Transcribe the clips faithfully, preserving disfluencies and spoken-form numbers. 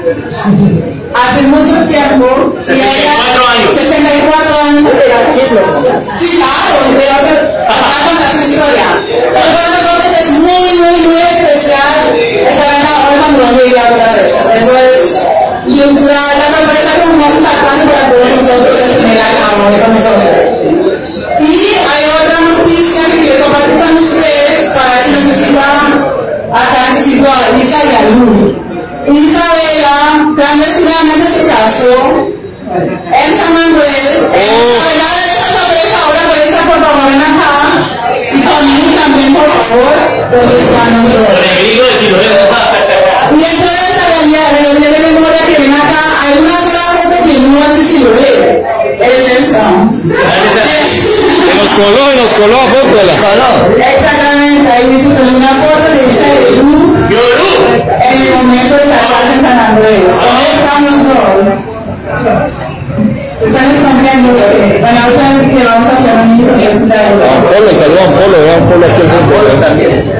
hace mucho tiempo. sesenta y cuatro años. sesenta y cuatro años. Sí, claro, pero para contar su historia. Pero para nosotros es muy, muy, muy especial estar acá hoy cuando nos llegue a otra vez. Eso es la, la sorpresa como más impactante para todos nosotros es tener acá hoy con nosotros. Y hay otra noticia que quiero compartir con ustedes para ver si necesita, acá necesito a Elisa y a Luz. Isabela clandestinamente se casó en San Andrés. Isabela de esa sorpresa, ahora Elisa, por favor, ven acá. Y conmigo también, por favor, donde están nosotros. Y dentro de esa realidad, de los días de memoria que ven acá, hay una sola foto que no hace si lo ve. Es esta. Se nos coló y nos coló a foto la coló. Exactamente, ahí dice con una foto de Elisa y de Lu. En el momento de casarse en San Andrés. ¿Dónde estamos todos? Están escondiendo. Bueno, ahorita que vamos a hacer un inicio de la Polo, saludón, Polo, vean Polo aquí el Polo también.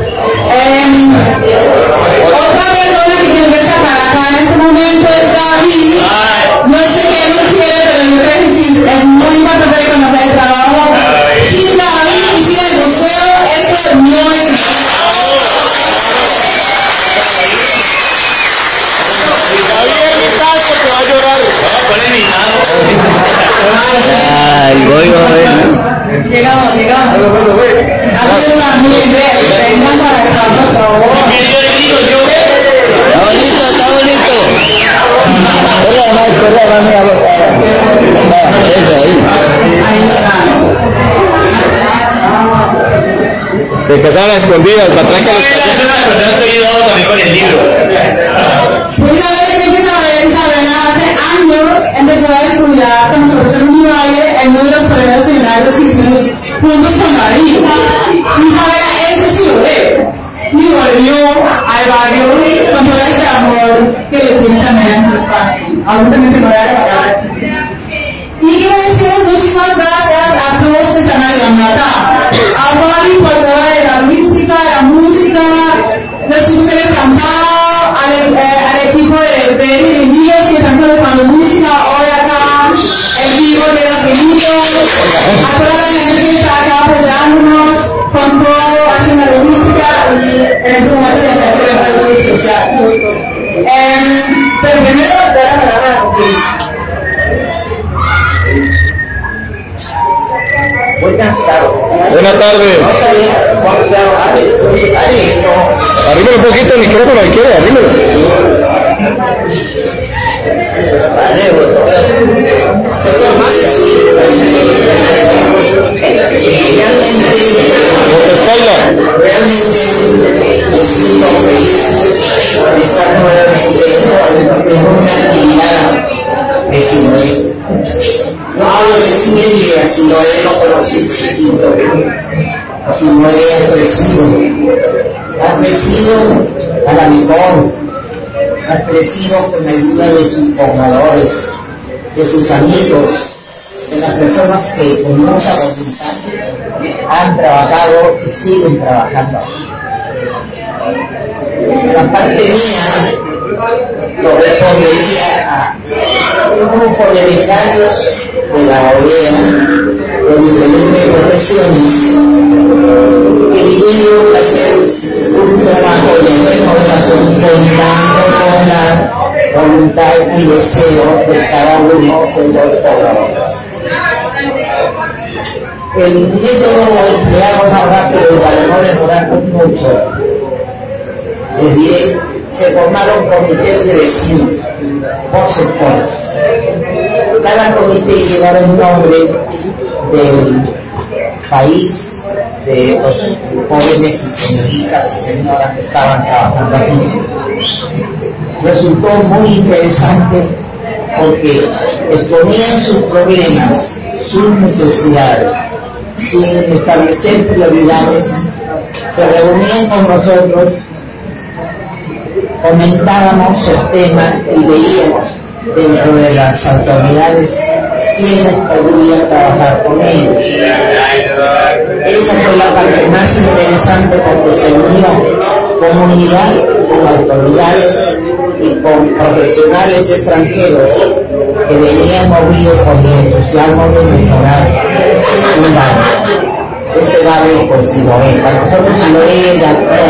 Otra persona que quiero destacar acá en este momento es David. No sé qué no quiere, pero yo creo que sí, es muy importante reconocer el trabajo. Sin David y sin el museo, esto no existe. Ay, voy, voy. Llegamos, llegamos. Así está, miren, vengan para acá, por favor. Está bonito, está bonito. Corre más, corre más, mira, eso ahí. Ahí está. Se casaron a escondidas, la traje a los Pues Isabel, que Isabel, Isabel hace años empezó a estudiar con nosotros en Univalle en uno de los primeros seminarios que hicimos juntos con David. Isabel, ese sí lo ve. Y volvió al barrio con todo este amor que le tiene también a este espacio. Absolutamente no voy a regalar. Y quiero decirles muchísimas gracias a todos que están ayudando acá. A Fabi por toda la logística, la música, los ustedes cantados, al, eh, al equipo de Beri y Niños que están colocando música hoy acá, el vivo de los niños, a toda la gente que está acá apoyándonos con todo, haciendo la logística y en este momento ya se hace algo muy especial. Eh, pero primero, voy a parar a Buenas tardes. Buenas tardes. Arrímelo un poquito el micrófono, ahí quiere, arrímelo. Realmente me siento feliz de estar nuevamente en una actividad de Siloé. No puedo decir que a Siloé lo conocí chiquito. A Siloé ha crecido. Ha crecido a la mejor. Ha crecido con la ayuda de sus formadores, de sus amigos, de las personas que con mucha voluntad han trabajado y siguen trabajando. La parte mía correspondería a un grupo de becarios de la O E A, de diferentes profesiones, que vinieron a hacer un trabajo de remodelación contando con la voluntad y deseo de cada uno de los pobladores. El método lo empleamos ahora, pero para no demorarnos mucho, les diré, se formaron comités de vecinos por sectores. Cada comité llevaba el nombre del país, de los jóvenes y señoritas y señoras que estaban trabajando aquí. Resultó muy interesante porque exponían sus problemas, sus necesidades, sin establecer prioridades, se reunían con nosotros, comentábamos el tema y veíamos dentro de las autoridades quienes podrían trabajar con ellos. Esa fue la parte más interesante porque se unió comunidad con autoridades y con profesionales extranjeros que venían movidos por el entusiasmo de mejorar un barrio. Este barrio, pues Siloé, para nosotros Siloé,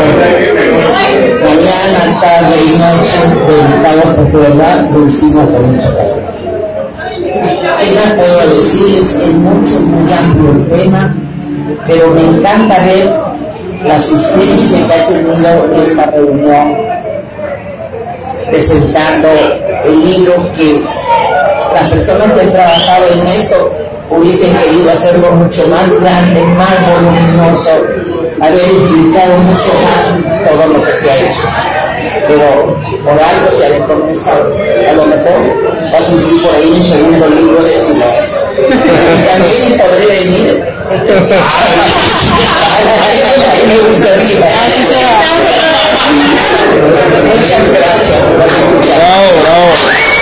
mañana, tarde y noche, dedicado porque verdad lo hicimos con mucho cariño. ¿Qué más puedo decirles? Es mucho, muy amplio el tema, pero me encanta ver la asistencia que ha tenido esta reunión presentando el libro que las personas que han trabajado en esto hubiesen querido hacerlo mucho más grande, más voluminoso, haber explicado mucho más todo lo que se ha hecho. Pero por algo se ha comenzado. A lo mejor va a surgir por ahí un segundo libro de Siloé. Y también podré venir. Me gustaría. Muchas gracias. Bravo, bravo.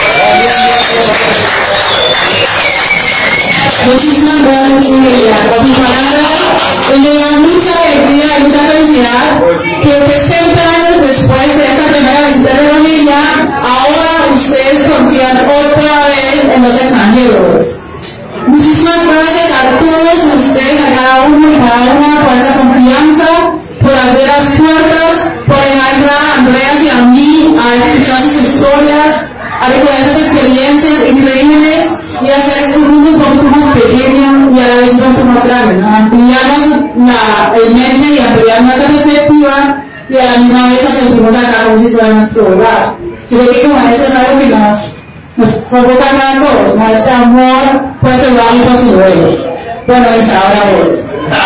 Muchísimas gracias, Emilia, por sus palabras. Me da mucha alegría y mucha felicidad que sesenta años después de esta primera visita de Emilia, ahora ustedes confían otra vez en los extranjeros. Muchísimas gracias a todos ustedes, a cada uno y cada una por esa confianza, por abrir las puertas, por dejar entrar a Andreas y a mí a escuchar sus historias, a recordar esas experiencias increíbles y hacer este mundo un poquito más pequeño y a la vez un poquito más grande, ¿no? Ampliarnos la, el mente y ampliar nuestra perspectiva y a la misma vez nos sentimos acá como si fuera nuestro hogar. Yo creo que como eso es algo que nos, nos convoca más a todos, ¿no? Este amor por ese lugar y por su duelo. Bueno, es ahora vos.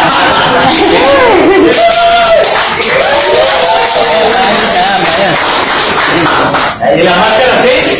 ¿Y la máscara sí?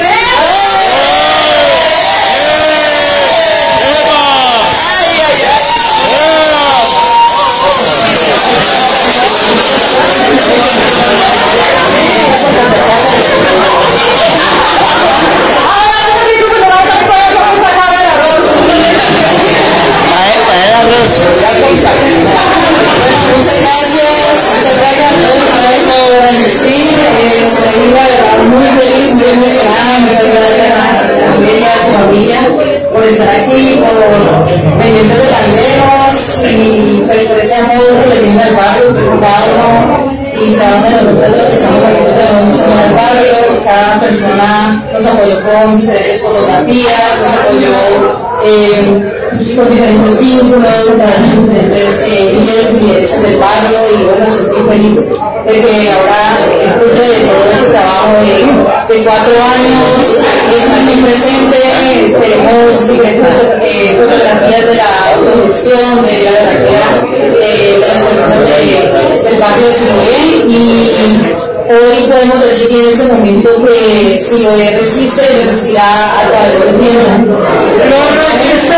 Muchas gracias, muchas gracias a todos una vez por asistir. Eh, estoy la verdad muy feliz, muy emocionada. Muchas gracias a Amelia, a su familia, por estar aquí, por venir desde tan lejos y pues, por ese amor por la tienda del barrio, pues cada uno y cada uno de nosotros los que estamos aquí tenemos mucho en el barrio. Cada persona nos apoyó con diferentes fotografías, nos apoyó eh, con diferentes vínculos, con diferentes eh, líderes y lideresas del barrio, y bueno, estoy muy feliz de que ahora, el fruto de todo ese trabajo de, de cuatro años, está aquí presente. Tenemos diferentes eh, fotografías de la autogestión, de la verdadera eh, de las personas de, del barrio de Siloé, y hoy podemos decir en ese momento que Siloé resiste y resistirá a través del tiempo. ¡No resiste!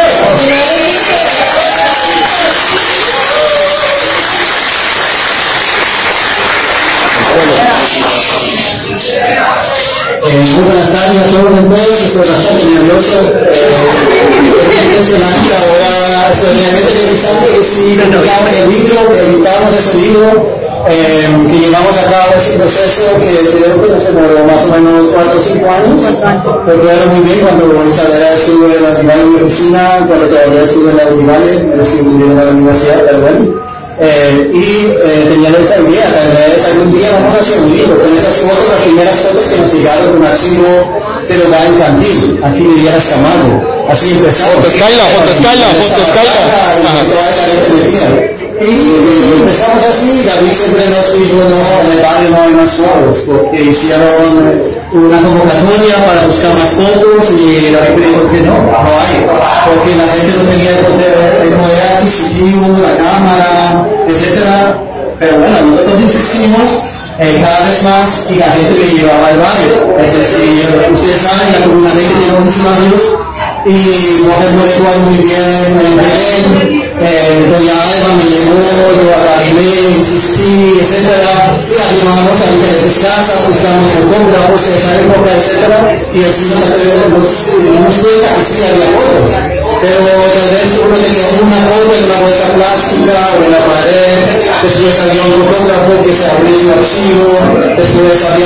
Eh, muy buenas tardes a todos y todos, estoy bastante nervioso, eh, es impresionante, ahora estoy realmente interesante que sí publicamos el libro, que editamos ese libro, eh, que llevamos a cabo ese proceso que creo que nos demoró más o menos cuatro o cinco años, recuerdo muy bien cuando Isabela estuvo en la oficina, cuando todavía estuve en la Univale, me decidí en la universidad, pero bueno. Eh, y eh, tenían esa idea, tal vez algún día vamos a hacer un libro con esas fotos, las primeras fotos que nos llegaron con archivo del hogar infantil, aquí diría Camargo, así empezó. Fotoscaila, Fotoscaila, Fotoscaila. Y eh, empezamos así, David siempre nos dijo, no, en el barrio no hay más fotos, porque hicieron una convocatoria para buscar más fotos y la gente dijo que no, no hay, porque la gente no tenía el poder, el poder adquisitivo, la cámara, etcétera. Pero bueno, nosotros insistimos eh, cada vez más y la gente me llevaba al barrio. Es decir, ustedes saben, la Comuna veinte tiene muchos barrios y Mujer Moreto hay muy bien en Belén, eh, Doña Alba me llevó, yo arribé, insistí, etcétera, y la llevamos a diferentes casas, buscamos fotógrafos de esa época, etcétera, y así nos dimos cuenta que sí había fotos, pero tal vez uno tenía una foto en una bolsa plástica o en la pared, después había un fotógrafo que se abrió su archivo, después había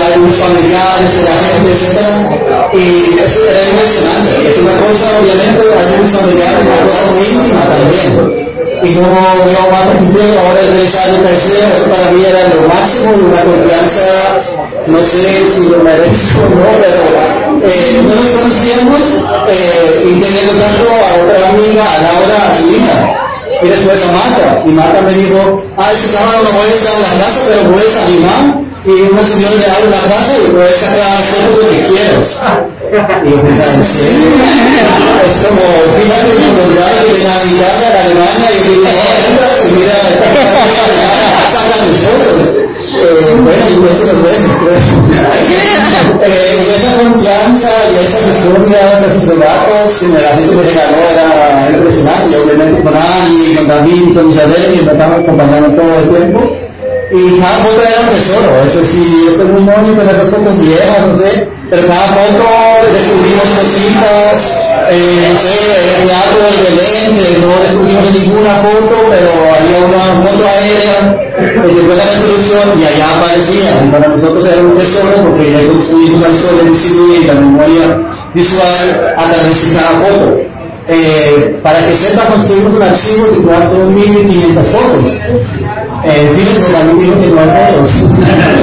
estudio ahora el regresando tercero, eso para mí era lo máximo de una confianza, no sé si lo merezco o no, pero eh, no nos conocíamos eh, y teniendo tanto a otra amiga, a Laura, a su hija, y después a Marta, y Marta me dijo, ah, este sábado no voy a estar en la casa, pero voy a mi mamá, y una señora le abre la casa y puedes sacar las fotos que quieras. Y yo pensaba, ¿en serio? Es como, fíjate, como el día de Navidad a la Alemania, y yo digo, no, entras y mira, sacan mis fotos. Eh, bueno, y eso dos veces, creo. Eh, y esa confianza y esas historias, esos relatos que la gente me regaló era impresionante. Y obviamente con Ani, con David, con Isabel, y nos estamos acompañando todo el tiempo. Y cada foto era un tesoro, eso sí, esto es muy bonito, esas fotos viejas, no sé, pero cada foto descubrimos cositas, eh, no sé, el teatro del Belén, que no descubrimos ninguna foto, pero había una foto aérea, que después de la resolución y allá aparecía, y para nosotros era un tesoro porque ya construimos al sol invisible y la memoria visual a través de cada foto. Eh, para que sepa, construimos un archivo de cuatro mil quinientas fotos. Eh, fíjense, también dijo que no hay fotos. Y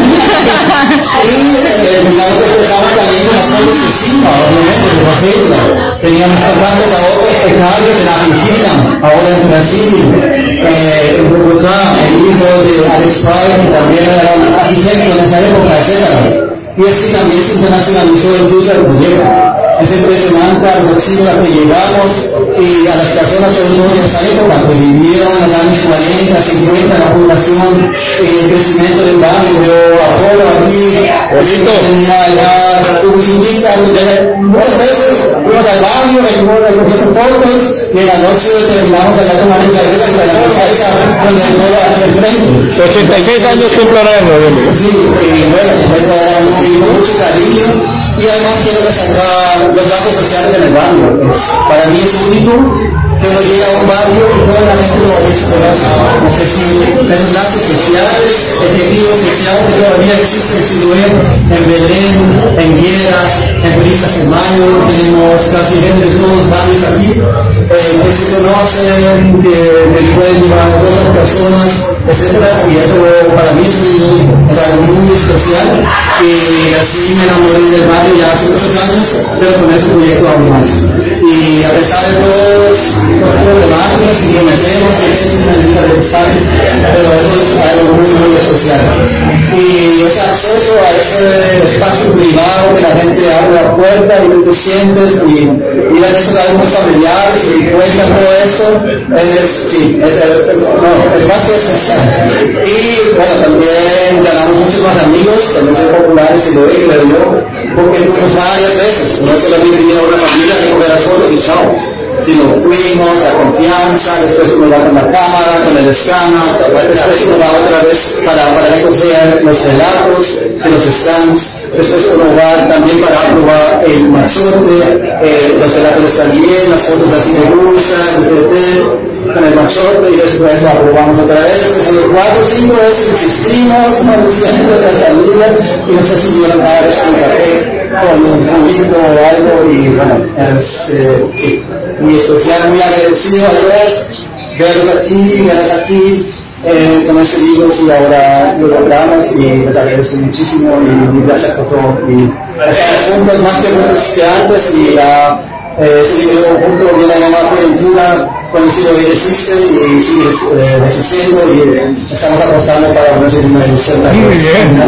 eh, digamos que empezamos también con las fotos de Simba, obviamente, de Rosetta. Teníamos contactos a otros becarios en Argentina, ahora en Brasil, eh, en Bogotá, el hijo de Alex Pay, que también era un arquitecto en esa época, etcétera. Y así también se internacionalizó el uso del proyecto. Es impresionante a los archivos a que llegamos y a las personas sobre todo en esa época que vivieron en los años cuarenta, cincuenta, la fundación, eh, el crecimiento del barrio, yo Apolo aquí, tenía ya tu visita, muchas veces fuimos al barrio, venimos a coger fotos y en la noche terminamos allá tomando cerveza y la salsa con el todo aquí al frente. ochenta y seis años cumplo ahora en noviembre. Sí, y bueno, pues era muy, mucho cariño y además quiero resaltar los lazos sociales en el barrio. Es, para mí es único que uno llega a un barrio y toda la gente lo se conoce. No sé si esos lazos sociales, el tejido social que todavía existe en Siloé, en Belén, en Hieras, en Brisas de Mayo, tenemos casi gente de todos los barrios aquí, eh, que se conocen, que del pueblo a otras personas, etcétera. Y eso para mí es muy único, es algo muy especial. Y así me enamoré del barrio ya hace muchos años, pero con ese proyecto aún más. Y a pesar de todos los problemáticas y conocemos que existen en la de los padres, pero eso es algo muy, muy especial. Y ese acceso a ese espacio privado que la gente abre la puerta y tú sientes y, y las veces algunos familiares y cuentan todo esto, es, sí, es, es, no, es más que especial. Y bueno, también ganamos muchos más amigos, también son populares y lo doy, creo yo, porque fuimos varias veces, no solamente ir a una familia a coger las fotos y chao, sino fuimos a confianza, después uno va con la cámara, con el escáner, después uno va otra vez para, para recoger los relatos de los stands, después uno va también para probar el machote, eh, los relatos están bien, las fotos así me gustan, con el machote y después la probamos otra vez, son cuatro o cinco veces insistimos, conduciendo las salidas y no sé si vieron nada de un café con un juguito o algo y bueno, es eh, sí, muy especial, muy agradecido a todos, verlos aquí, verlos aquí, eh, con este libro y ahora lo logramos y les agradezco muchísimo y gracias por todo y estamos juntos más que juntos que antes y la, eh, este libro junto viene a llamar coyuntura cuando sí lo existe y sigue eh, existiendo y estamos apostando para una segunda edición. Muy bien.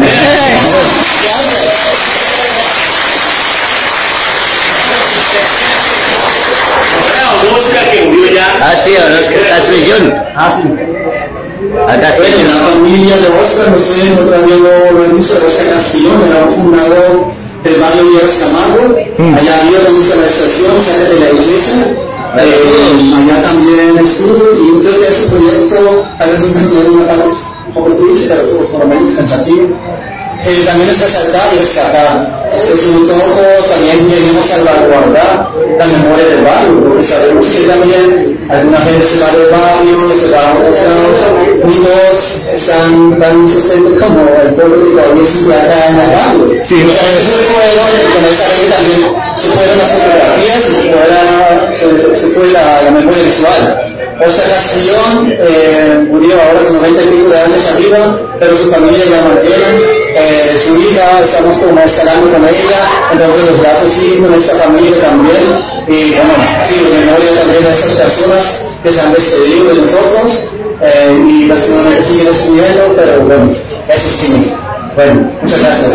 Oscar que murió ya. Ah, sí, Oscar Castellón. Ah, sí. Acá sí. Bueno, la familia de Oscar, no sé, no todavía lo he visto, Oscar Castellón, era un fundador del barrio Nieves Camargo. Mm. Allá había la estación, cerca de la iglesia. Eh, allá también estuve y yo creo que ese proyecto, tal vez no es una parte un poco triste, pero por lo menos pensativo. Eh, también es resaltar y rescatar. Entonces nosotros también queremos salvaguardar la memoria del barrio, porque sabemos que también alguna gente se va del barrio, se va a otros lados, y todos están tan insistentes como el pueblo que todavía sigue acá en el barrio. Sí, o sea, eso se fueron, con esa gente también se fueron las fotografías y se, fuera, se, se fue la, la memoria visual. Oscar Castillón eh, murió ahora con noventa y pico de años arriba, pero su familia ya mantiene. Eh, su hija, estamos como escalando con ella, entonces los lazos siguen con esta familia también. Y bueno, sí, en memoria también de estas personas que se han despedido de nosotros eh, y las que siguen estudiando, pero bueno, eso sí. Bueno, muchas gracias.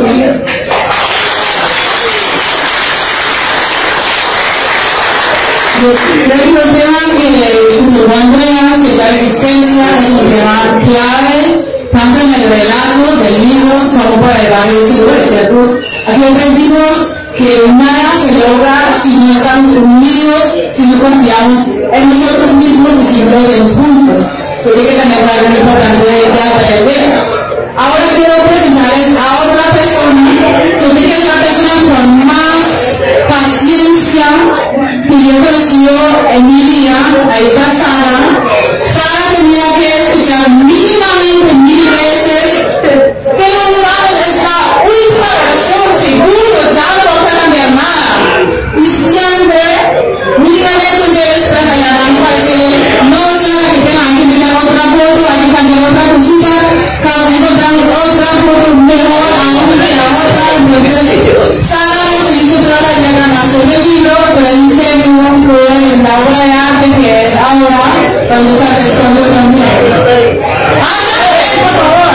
Creo que un tema que subrayó Andreas, que es la existencia, es un tema clave, tanto en el relato del libro como para el barrio de Siloé, ¿cierto? Aquí aprendimos que nada se logra si no estamos unidos, si no confiamos en nosotros mismos y si no lo hacemos juntos. Yo creo que también es algo muy importante de aprender. Ahora quiero presentarles a otra persona, yo creo que es la persona con más paciencia que yo he conocido en mi vida. Ahí está Sara. Sara tenía que escuchar mínimamente mil veces que lo mudamos es la última versión, seguro, ya no vamos a cambiar nada. Y siempre, mínimamente ustedes para llamarnos para decirle, no, Sara, que tenga, hay que mirar otra foto, hay que cambiar otra cosita, cada vez encontramos otra foto mejor aún que la otra. Entonces, Sara nos hizo toda la diagramación del libro, todo el diseño, toda la obra de arte que es ahora, cuando se hace esconde también. ¡Ah, por favor!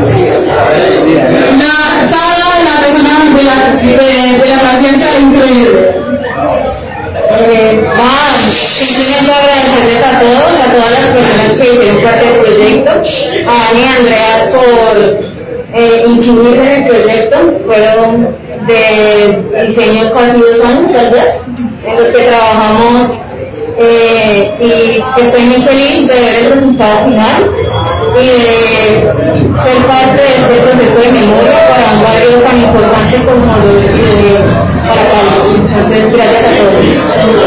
La, Sara, la persona de la, de, de la paciencia increíble. Eh, ah, simplemente agradecerles a todos, a todas las personas que hicieron parte del proyecto, a Ani y a Andreas por eh, incluirme en el proyecto. Fueron de diseño casi dos años, tal vez, en los que trabajamos eh, y estoy muy feliz de ver el resultado final y de ser parte de ese proceso de memoria para un barrio tan importante como lo es eh, Caracas. Entonces, gracias a todos.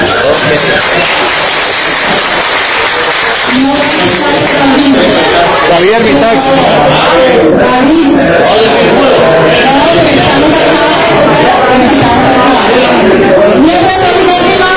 David Hermitax. David. Mientras el tema,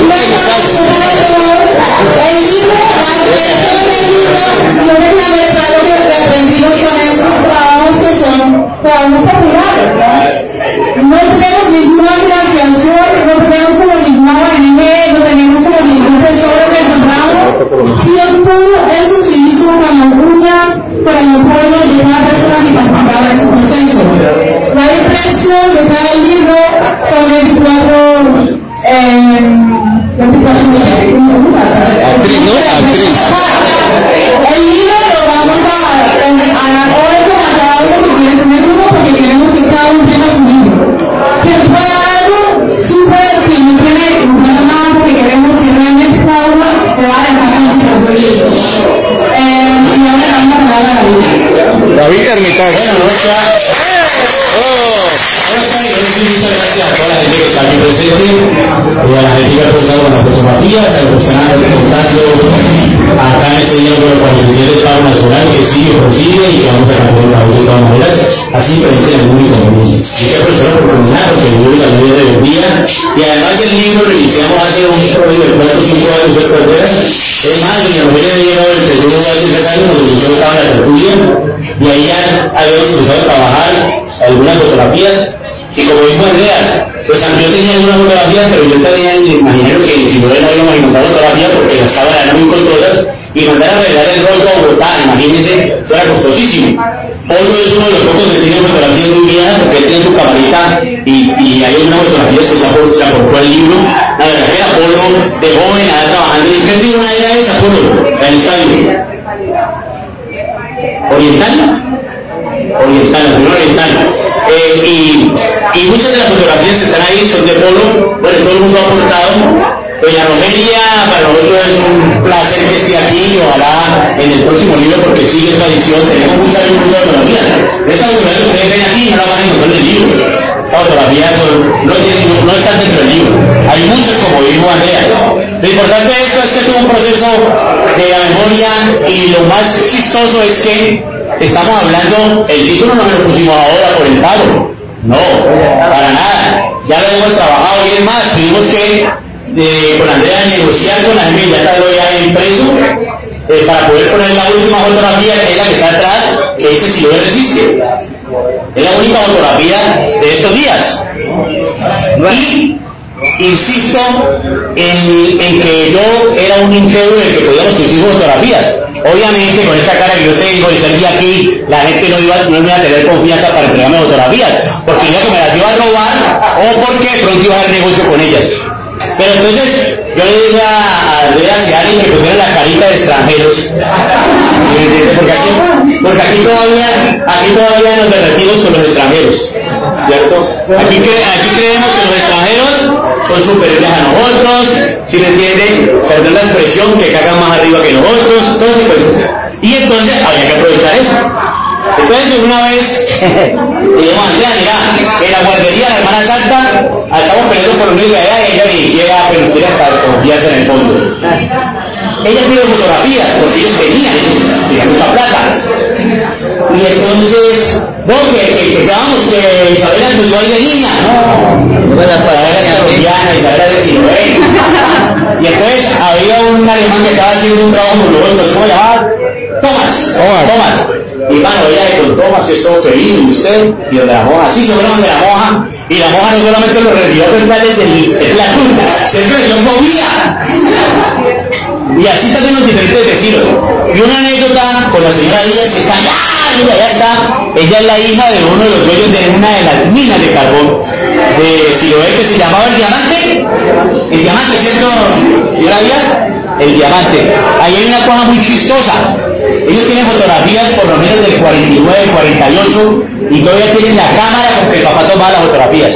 el libro, la expresión del libro, yo quería ver algo que aprendimos con estos trabajos que son trabajos populares, ¿no? No tenemos ninguna financiación, no tenemos como ninguna O N G, no tenemos como ningún tesoro que encontramos, sino todo eso se hizo con las uñas, con el apoyo de una persona que participaba en ese proceso. La impresión que trae el libro son veinticuatro eh, veinticuatro Actriz, ¿no? Actriz. El libro lo vamos a a la hora con cada uno que quiere tener uno, porque queremos que cada uno tenga su libro. Que pueda algo súper que no tiene nada más, porque queremos que realmente cada uno se va a dejar con su propio libro. Eh, y ahora le vamos a hablar a David. David Hermitax. Muchas gracias a toda la gente que está aquí presente, y a la gente que ha aportado con las fotografías, a los que están reportando acá en este día por la cualificación del paro nacional que sigue, prosigue y que vamos a cambiar el país de todas maneras, así frente al único conveniente. Hay que aprovechar la oportunidad porque yo la mayoría de los días, y además el libro lo iniciamos hace un promedio de cuatro o cinco años en Carreras. Es más, doña Rogelia me llegó el segundo hace tres años cuando yo estaba en la tertulia, y ahí ya habíamos empezado a trabajar algunas fotografías. Y como dijo Andreas, pues aunque yo tenía algunas fotografías, pero yo tenía el imaginario que si no era íbamos a encontrar fotografías porque las cámaras eran muy costosas, y mandar a arreglar el rollo a Bogotá, imagínense, fuera costosísimo. Polo es uno de los pocos que tiene fotografías muy bien, porque él tiene su camarita y, y hay unas fotografías que se aportó al libro. La verdad que era Polo de joven, allá trabajando. ¿Y qué figura era esa, Polo? El estadio. ¿Oriental? Oriental, la señora oriental. Eh, y, y muchas de las fotografías que están ahí son de Polo. Bueno, todo el mundo ha aportado. Doña Rogelia, para nosotros es un placer que esté aquí, y ojalá en el próximo libro, porque sigue tradición, tenemos muchas muchas fotografías. Esas fotografías que ustedes ven aquí no las van a encontrar en el libro. Las fotografías son, no, no, no están dentro del libro. Hay muchas, como dijo Andrea. Lo importante de esto es que tuvo un proceso de la memoria, y lo más chistoso es que estamos hablando, el título no me lo pusimos ahora por el pago, no, para nada, ya lo hemos trabajado, y es más, tuvimos que de, con Andrea negociar con la gente que ya está ya impreso eh, para poder poner la última fotografía, que es la que está atrás, que dice si lo resiste. Es la única fotografía de estos días. Y insisto en, en que yo era un incrédulo en que podíamos subir fotografías. Obviamente con esta cara que yo tengo y salí aquí, la gente no iba, no iba a tener confianza para entregarme fotografías, porque ya que me las iba a robar o porque pronto iba a hacer negocio con ellas. Pero entonces yo le dije a Andrea si alguien que pusiera la carita de extranjeros, porque aquí, porque aquí todavía, aquí todavía nos derretimos con los extranjeros, ¿cierto? Aquí, cre, aquí creemos que los extranjeros son superiores a nosotros, ¿sí me entienden? Perdón la expresión, que cagan más arriba que nosotros, todo ese cuento. Y entonces había que aprovechar eso. Entonces una vez le dijimos a Andrea, mira, en la guardería de la hermana Santa estamos peleando por un hijo de allá y ella ni quiera, pero quiere hasta desconfiarse en el fondo. Ella pide fotografías porque ellos tenían, ellos tenían mucha plata. Y entonces, no, que, que, que vamos, que Isabela nos dio ahí de niña. No, Isabela es colombiana, Isabela es de Siloé. Y entonces había un alemán que estaba haciendo un trabajo con nosotros, ¿cómo se llamaba? Tomás, Tomás. Y mano, ella le contó más que es todo querido, y usted, y donde la moja, sí, se fueron de la moja, y la moja no solamente lo recibió desde el, la luz, se le dio comida. Y así también los diferentes vecinos. Y una anécdota con la señora Díaz, que está allá, mira, allá está, ella es la hija de uno de los dueños de una de las minas de carbón de Siloé, que se llamaba El Diamante. El Diamante, ¿cierto, señora Díaz? El Diamante. Ahí hay una cosa muy chistosa. Ellos tienen fotografías por lo menos del cuarenta y nueve, cuarenta y ocho y todavía tienen la cámara con que el papá tomaba las fotografías.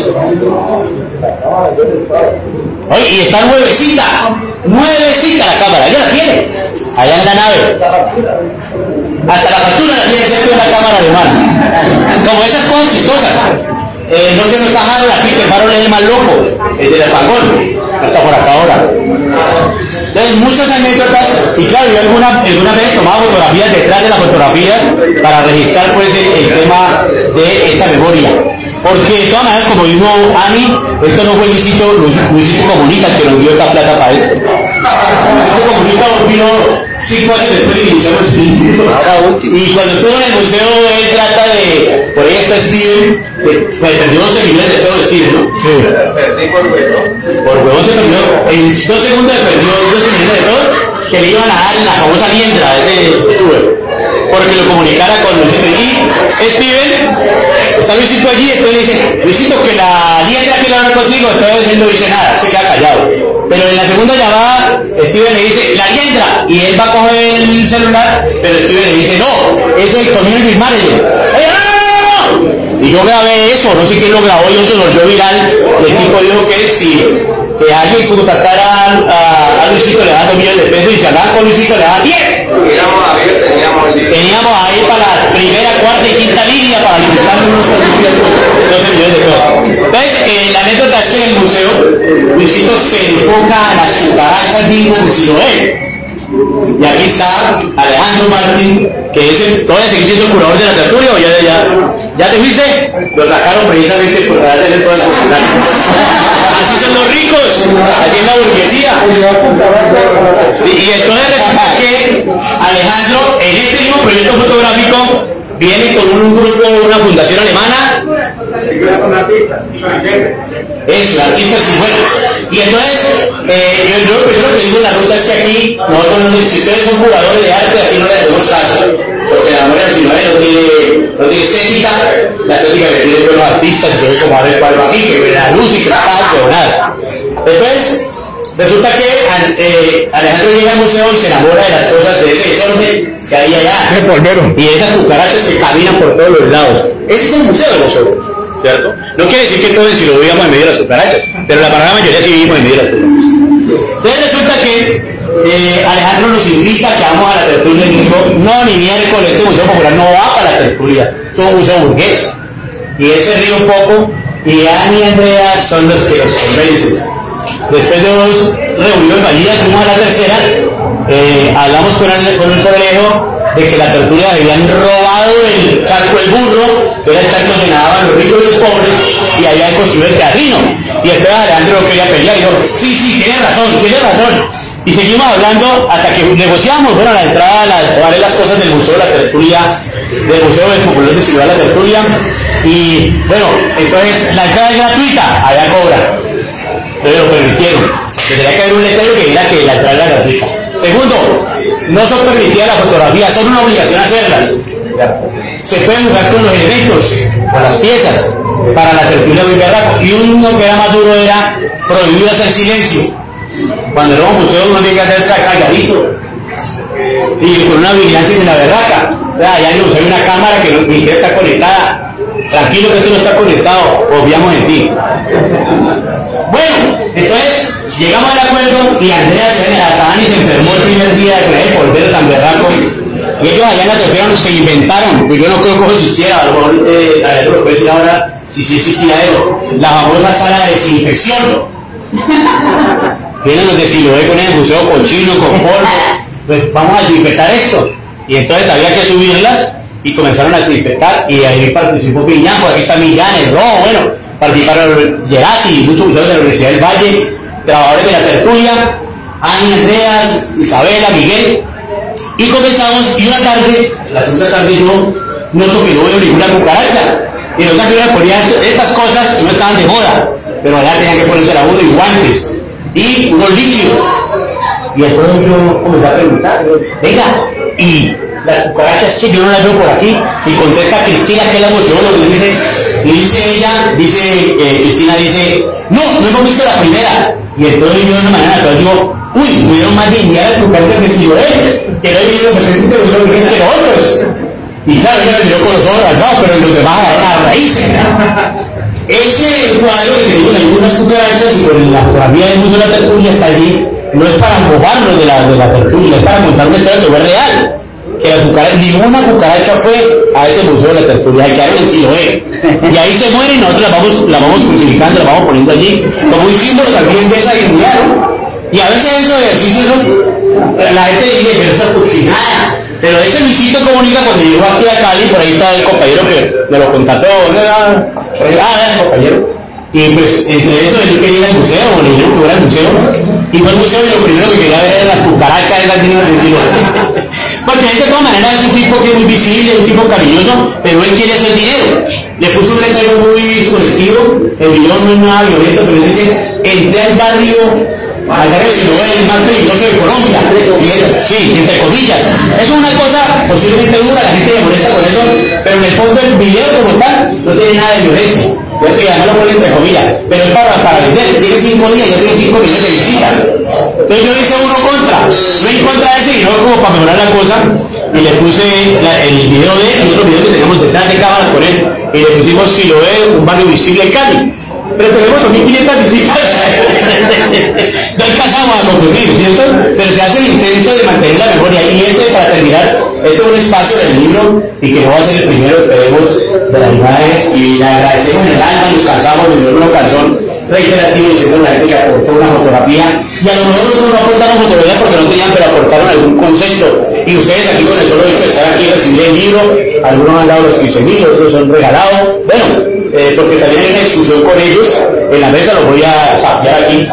Oye, y está nuevecita, nuevecita la cámara, ella la tiene, allá en la nave. Hasta la factura la tiene siempre en la cámara de mano. Como esas cosas chistosas. Eh, no se nos está Harold aquí, que Harold es el más loco, el del apagón, no está por acá ahora. Entonces, muchas anécdotas, y claro, yo alguna, alguna vez tomaba fotografías detrás de las fotografías para registrar pues el, el tema de esa memoria. Porque de todas maneras, como dijo Ani, esto no fue Luisito, Luisito Comunica el que nos dio esta plata para esto. Luisito Comunica vino cinco años después de iniciar el espíritu. Y cuando estuvo en el museo, él trata de, por ahí está Steven, que perdió doce millones de todo Steven, ¿no? Sí. Por huevón se perdió, en dos segundos perdió doce millones de todo, que le iban a dar la famosa liendra de ese youtuber, porque lo comunicara con Luisito. Y Steven, está Luisito allí, entonces le dice, Luisito, que la liendra quiere hablar contigo, entonces él no dice nada, se queda callado. Pero en la segunda llamada, Steven le dice, la liendra, y él va a coger el celular, pero Steven le dice, no, es el community manager. ¡Oye, no, no, no, no! Y yo grabé eso, no sé quién lo grabó, yo se lo volvió viral, y el tipo dijo que si que alguien contactara a, a, a Luisito le dan dos millones de pesos y si hablaban con Luisito le dan diez. Teníamos ahí, teníamos, teníamos ahí para la primera, cuarta y quinta línea para disfrutar unos doce millones de pesos. Entonces, eh, la anécdota es que en el museo Luisito se enfoca a las cucarachas dignas de Siloé. Y aquí está Alejandro Martín, que es el, todavía sigue siendo el curador de la tertulia, o ya, ya, ya te fuiste, lo sacaron precisamente por tratar de hacer todas las cucarachas. Así son los ricos, así es la burguesía. Sí, y entonces resulta que Alejandro, en este mismo proyecto fotográfico, viene con un grupo, una fundación alemana. Eso, la artista sí, bueno. Y entonces, eh, yo, yo lo primero que digo en la ruta es que aquí, nosotros, no, si ustedes son jugadores de arte, aquí no les hacemos caso. Porque la mujer chilena no tiene, no tiene estética, la estética que tienen los artistas, que ve como a ver cuál va aquí, que ve la luz y que tal, pero nada. Entonces, resulta que eh, Alejandro llega al museo y se enamora de las cosas de ese desorden que hay allá. Y de esas cucarachas que caminan por todos los lados. Ese es el museo de nosotros, ¿cierto? No quiere decir que todos si lo vivíamos en medio de las cucarachas, pero la gran mayoría sí vivimos en medio de las cucarachas. Entonces resulta que eh, Alejandro nos invita a que vamos a la tertulia y dijo, no, ni miércoles, este museo popular no va para la tertulia, es un museo burgués. Y él se ríe un poco, y Ani y Andrea son los que los convencen. Después de dos reuniones fallidas, fuimos a la tercera, eh, hablamos con el, con el colegio de que la tertulia habían robado el charco del burro, que era el charco donde nadaban los ricos y los pobres, y y habían construido el teatrino. Y entonces Alejandro no quería pelear, y dijo, sí, sí, tiene razón, tiene razón. Y seguimos hablando hasta que negociamos, bueno, la entrada, las, varias las cosas del Museo de la Tertulia, del Museo del Popular de Ciudad de la Tertulia. Y bueno, entonces la entrada es gratuita, allá cobra. Entonces lo permitieron. Tendría que haber un letrero que diga que la entrada era gratuita. Segundo, no son permitidas las fotografías, son una obligación hacerlas. Se pueden jugar con los elementos, con las piezas, para la tertulia muy berraco. Y uno que era más duro era prohibido hacer silencio. Cuando era un museo uno tiene que hacer calladito y con una vigilancia en la berraca. Allá en el museo hay una cámara que ni siquiera está conectada. Tranquilo que tú no estás conectado, obviamos en ti. Bueno, entonces llegamos al acuerdo y Andrea Atabani se enfermó el primer día de creer por ver tan berraco. Y ellos allá en la tercera se inventaron, pues yo no creo que eso existiera, a lo mejor eh, a ver, lo puedo decir ahora, si sí existía eso, la famosa sala de desinfección. Vienen los de Siloé con el museo con chino, con polvo, pues vamos a desinfectar esto. Y entonces había que subirlas y comenzaron a desinfectar y ahí participó Piñán, por aquí está Millán, el Rojo, bueno, participaron Gerasi, muchos muchachos de la Universidad del Valle, trabajadores de la tertulia, Ani, Andreas, Isabela, Miguel, y comenzamos, y una tarde, la segunda tarde yo noto que no veo ninguna cucaracha, y los que yo ponía estas cosas que no estaban de moda, pero allá tenían que ponerse la uno y guantes, y unos líquidos, y entonces yo comencé a preguntar, venga, y las cucarachas que yo no las veo por aquí, y contesta Cristina, que es la emocionóloga, y dice, y dice ella, dice, eh, Cristina dice, no, no hemos visto la primera, y entonces yo de una manera, entonces digo, uy, pudieron más dignidad las cucarachas que si yo, eh, que no hay niños que se lo que que otros, y claro, ella me miró con los ojos alzados, pero los demás eran las raíces. Ese cuadro que tenemos algunas cucarachas y con la fotografía del Museo de la Tertulia está allí, no es para mojarnos de la, de la tertulia, es para contar una historia que fue real. Que la cucaracha, ninguna cucaracha fue a ese Museo de la Tertulia, hay que darle en Siloé. Y ahí se mueren y nosotros la vamos, la vamos crucificando, la vamos poniendo allí, como un símbolo también de esa dignidad, ¿no? Y a veces esos ejercicios, la gente dice, pero esa cochinada. Pero ese Luisito Comunica, cuando llegó aquí a Cali, por ahí está el compañero que me lo contactó, ¿no? Ah, el compañero. Y pues, entre eso, él quería ir al museo, o le dijeron que fuera al museo, y fue al museo y lo primero que quería ver era las cucarachas de las niñas del siglo. Porque él de todas maneras es un tipo que es muy visible, un tipo cariñoso, pero él quiere hacer dinero. Le puso un letrero muy sugestivo, el video no es nada violento, pero él dice, entré al barrio, al barrio Siloé, el más peligroso de Colombia. Y él, sí, entre comillas. Eso es una cosa posiblemente dura, la gente le molesta con eso, pero en el fondo el video como tal no tiene nada de violencia. Yo que ya no lo pone entre comillas, pero es para, para vender, tiene cinco días, yo tengo cinco millones de visitas. Entonces yo hice uno contra, no en contra de ese, sino como para mejorar la cosa, y le puse la, el video de él y otro video que tenemos detrás de cámaras con él, y le pusimos Siloé, un barrio visible en Cali. Pero tenemos dos mil quinientas visitas, no alcanzamos a concluir, ¿cierto? Pero se hace el intento de mantener la memoria, y ese, para terminar, este es un espacio del libro, y que no va a ser el primero que vemos de las imágenes, y le agradecemos en el alma, nos cansamos de ver una canción reiterativa diciendo a la gente que aportó una fotografía, y a lo mejor nosotros no aportamos fotografía porque no tenían, pero aportaron algún concepto, y ustedes aquí con el solo hecho de estar aquí recibir el libro, algunos han dado los quince mil, otros son regalados, bueno, eh, porque también hay una discusión con ellos, en la mesa lo voy a sapear aquí,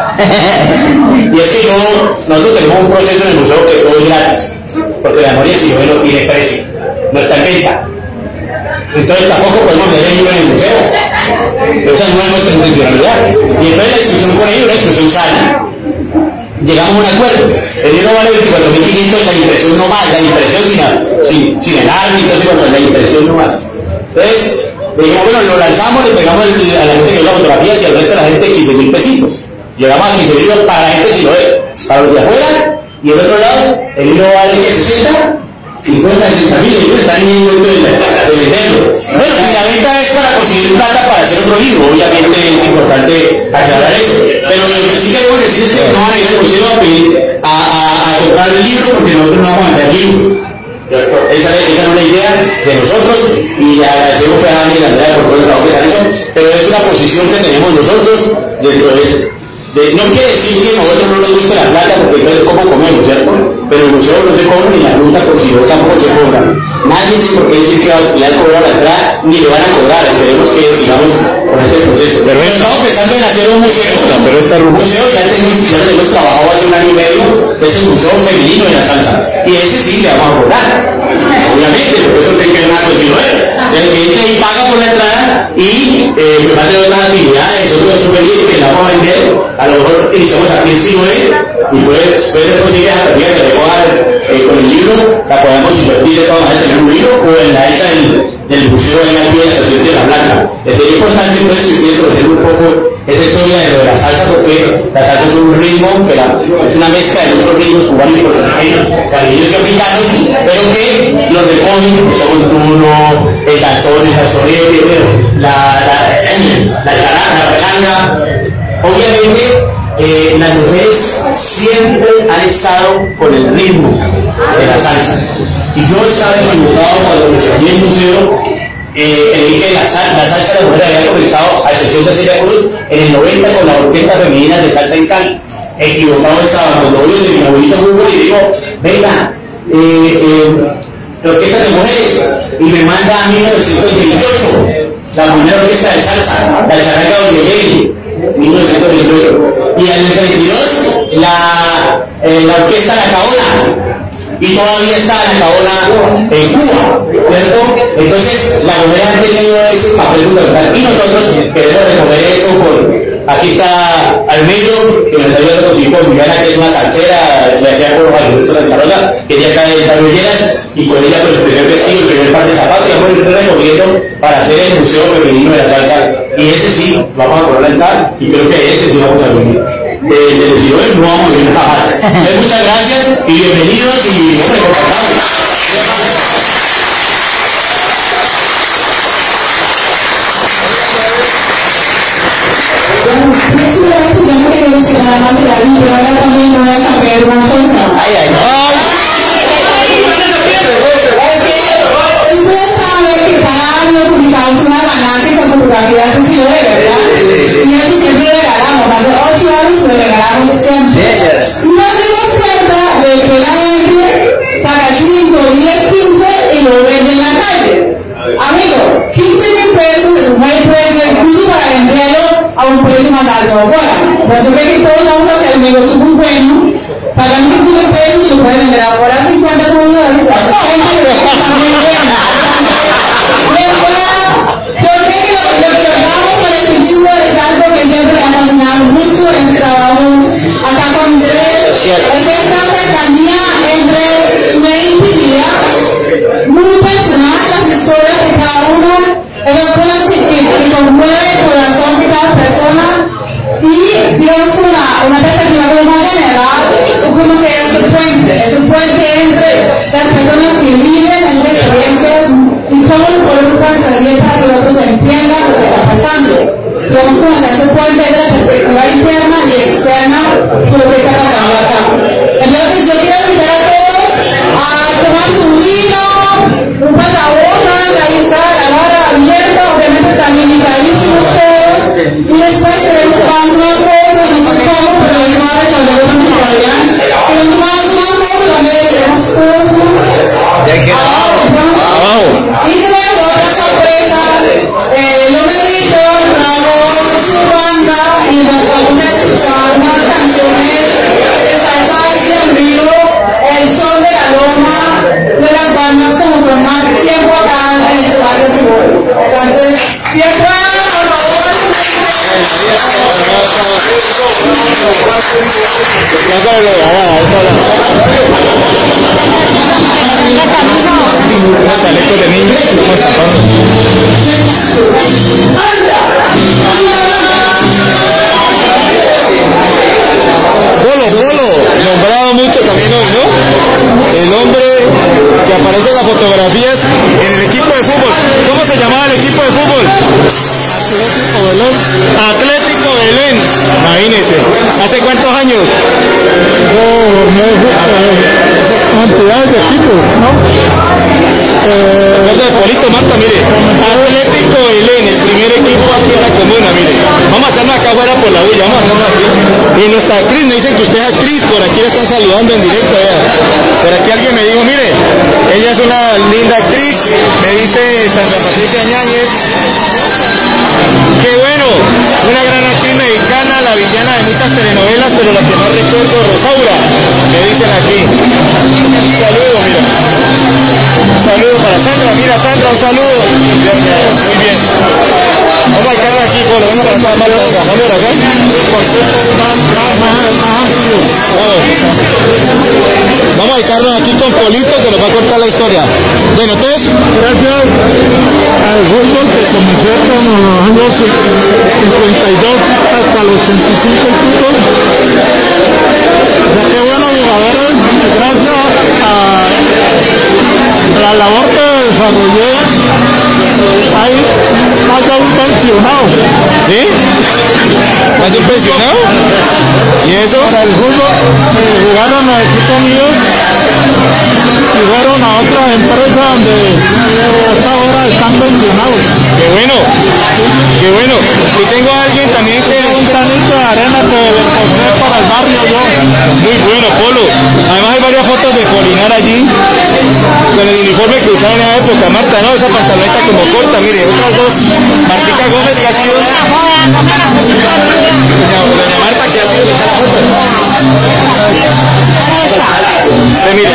y es que yo, nosotros tenemos un proceso en el museo que todo es gratis, porque la memoria si no tiene precio, no está en venta. Entonces tampoco podemos leer el libro en el museo. Esa no es nuestra intencionalidad. Y entonces la discusión con ellos, la discusión sana. Llegamos a un acuerdo. El libro vale veinticuatro mil quinientos, la impresión no más, la impresión sin, sin, sin el árbitro, entonces cuando la impresión no más. Entonces, le dijimos, bueno, lo lanzamos, le pegamos el, a la gente que vio la fotografía y al resto de la gente quince mil pesitos. Llegamos a quince mil para la gente si lo ve. Para los de afuera, y del otro lado, el libro vale que sesenta. cincuenta, sesenta mil, ellos están en el momento de, de venderlo. Bueno, y la venta es para conseguir plata para hacer otro libro, obviamente es importante aclarar eso. Pero lo que sí queremos decir es que no van a ir al museo a pedir a, a, a comprar el libro porque nosotros no vamos a vender libros. Esa, esa no es la idea de nosotros y le agradecemos a Dani y a Andrea por todo el trabajo que han hecho, pero es una posición que tenemos nosotros dentro de eso. De, no quiere decir que a nosotros no nos guste la plata porque entonces cómo comemos, ¿cierto? Pero el museo no se cobra ni la ruta por si no tampoco se cobra. Nadie tiene por qué decir que le han cobrado la entrada ni le van a cobrar. Esperemos que sigamos con con ese proceso. Pero, pero estamos pensando en hacer un museo. No, pero esta un museo ya tenemos, ya tenemos trabajado hace un año y medio, que es el Museo Femenino de la Salsa. Y ese sí le vamos a cobrar. Obviamente, por eso tiene que ver una cuestión. El cliente ahí paga por la entrada y eh, va a tener otras actividades, otros souvenirs que la vamos a vender. A lo mejor iniciamos aquí en Siloé y puede, puede ser posible hasta que le recojan eh, con el libro, la podemos invertir de todas maneras en un libro o en la hecha del, del museo de la pie de la estación de La Blanca. Sería importante entonces que ustedes conocen un poco esa historia de lo de la salsa, porque la salsa es un ritmo que la, es una mezcla de muchos ritmos cubanos y puertorriqueños, caribeños y africanos, pero que los del cómic, que son un turno, el danzón, el danzonete, la, la, la charanga, la pachanga. Obviamente, eh, las mujeres siempre han estado con el ritmo de la salsa. Y yo estaba equivocado cuando me salí del museo. Eh, creí que la, sal, la salsa de la mujer había comenzado, a excepción de Celia Cruz, en el noventa con la orquesta femenina de salsa en Cali. Equivocado estaba cuando voy de mi abuelito Hugo y digo, venga, eh, eh, orquesta de mujeres, y me manda a mil novecientos veintiocho la primera orquesta de salsa, la charanga de Yegeli, mil novecientos veintiocho, y en el treinta y dos la, eh, la orquesta La Caola, y todavía está la Caola en Cuba, ¿cierto? Entonces la mujer ha tenido ese papel fundamental y nosotros queremos recoger eso por, aquí está Almedo, que nos ayuda a conseguir con Juliana, que es una salsera, le hacía por Alberto Santa Rosa, que ella cae en Palmilleras, y con ella pues el primer vestido, el primer par de zapatos, y vamos a ir recogiendo para hacer el Museo Femenino de la Salsa, y ese sí, vamos a poner la entrada, y creo que ese sí vamos a venir. Eh, de decir, no vamos a venir jamás. Entonces, muchas gracias y bienvenidos y hombre, Próximamente yo no quería decir nada más de la vida, pero ahora también me voy a saber una cosa. Ay, ay, ay. Ustedes saben que cada año publicamos una fanática con fotografías de Siloé, ¿verdad? Y eso siempre regalamos, hace ocho años lo regalamos siempre. Y nos dimos cuenta de que la gente saca cinco, diez, quince y lo vende en la calle. Amigos, quince mil pesos es un buen precio, incluso para venderlo a un precio más alto afuera. Por eso creo que todos vamos a hacer un negocio muy bueno, pagan quince mil pesos y lo pueden vender afuera a cincuenta dólares. Está muy bueno. Yo creo que lo, lo que logramos con este libro es algo que siempre me ha fascinado mucho en este trabajo acá con ustedes. Es esta cercanía entre una intimidad muy personal, las historias de cada uno, esas cosas que, que, que conmueven el corazón de cada persona y digamos una, una perspectiva más general, como se es el puente, es un puente entre las personas que viven esas experiencias y cómo podemos transferir para que los otros entiendan lo que está pasando. Digamos como hacer ese puente de la perspectiva interna y externa sobre lo que está pasando acá. Entonces yo quiero invitar a todos a tomar su vino, un pasabocas, ahí está la barra abierta, obviamente están invitadísimos todos, y después queremos tomar una foto, no sé cómo, pero eso va a resolver con mi familia. Queremos tomar una foto donde estaremos todos juntos. Abajo. Y tenemos otra sorpresa, eh, yo me dicho, trago su banda y nos vamos a escuchar unas canciones de salsa en vivo, el son de la loma, de las bandas como con más tiempo acá en este barrio de Siloé. Entonces, bien bueno, por favor. Chaleco de niño, ¿cómo está? Polo, Polo, nombrado mucho también hoy, ¿no? El hombre que aparece en las fotografías en el equipo de fútbol. ¿Cómo se llamaba el equipo de fútbol? Atlético Belén. Atlético Belén. Imagínense. ¿Hace cuántos años? Cantidades de equipos, ¿no? Eh, de Polito Marta, mire. Atlético Belén, el primer equipo aquí en la comuna, mire. Vamos a hacerlo acá afuera por la bulla, vamos a hacerlo aquí. Y nuestra actriz, me dicen que usted es actriz, por aquí la están saludando en directo, vea. Por aquí alguien me dijo, mire, ella es una linda actriz, me dice Sandra Patricia Ñáñez. Qué bueno. una gran actriz mexicana, la villana de muchas telenovelas, pero la que más recuerdo, Rosaura, me dicen aquí. Un saludo, mira. Un saludo para Sandra, mira Sandra, un saludo. Bien, bien, muy bien. Vamos a quedar aquí, Polo, venga para acá, vamos por acá. Vamos a quedarnos aquí con Polito, que nos va a contar la historia. Bueno, entonces, gracias al fútbol que comenzó como en los años cincuenta y dos hasta los ochenta y cinco el fútbol. Ya que buenos jugadores, gracias a la labor que desarrollé, hay más de un pensionado. ¿sí? ¿Más de un pensionado? ¿Y eso? Para el fútbol eh, jugaron los equipos míos y fueron a otras empresas donde hasta ahora están pensionados. ¡Qué bueno! ¡Qué bueno! Y tengo a alguien también que... Un granito de arena que le encontré para el barrio yo. Muy bueno, Polo. Además hay varias fotos de Polinar allí con el uniforme que usaba en esa época. Marta, ¿no? Esa pantaloneta como corta, mire, otras dos. Martica Gómez, que ha sido... Doña Marta, que ha sido... Ve, mire.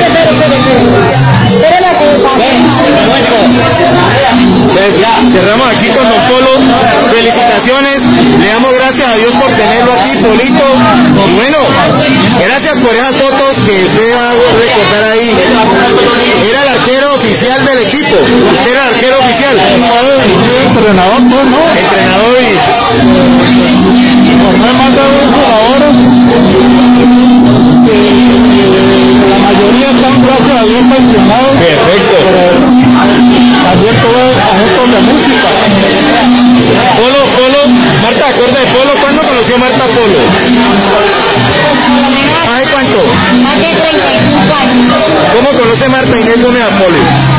Pues ya, cerramos aquí con Don Polo. Felicitaciones, le damos gracias a Dios por tenerlo aquí, Polito. Y bueno, gracias por esas fotos que usted va a recordar ahí. Era el arquero oficial del equipo. Usted era el arquero oficial. Entrenador, pues, ¿no? Entrenador y... Formé más de dos jugadores. La mayoría están, gracias a Dios, pensionados. Perfecto. También tuve agentes de música. Polo, Polo, Marta, acuerda de Polo. ¿Cuándo conoció Marta Polo? ¿Hace cuánto? Hace treinta y cinco años. ¿Cómo conoce Marta Inés Gómez a Polo?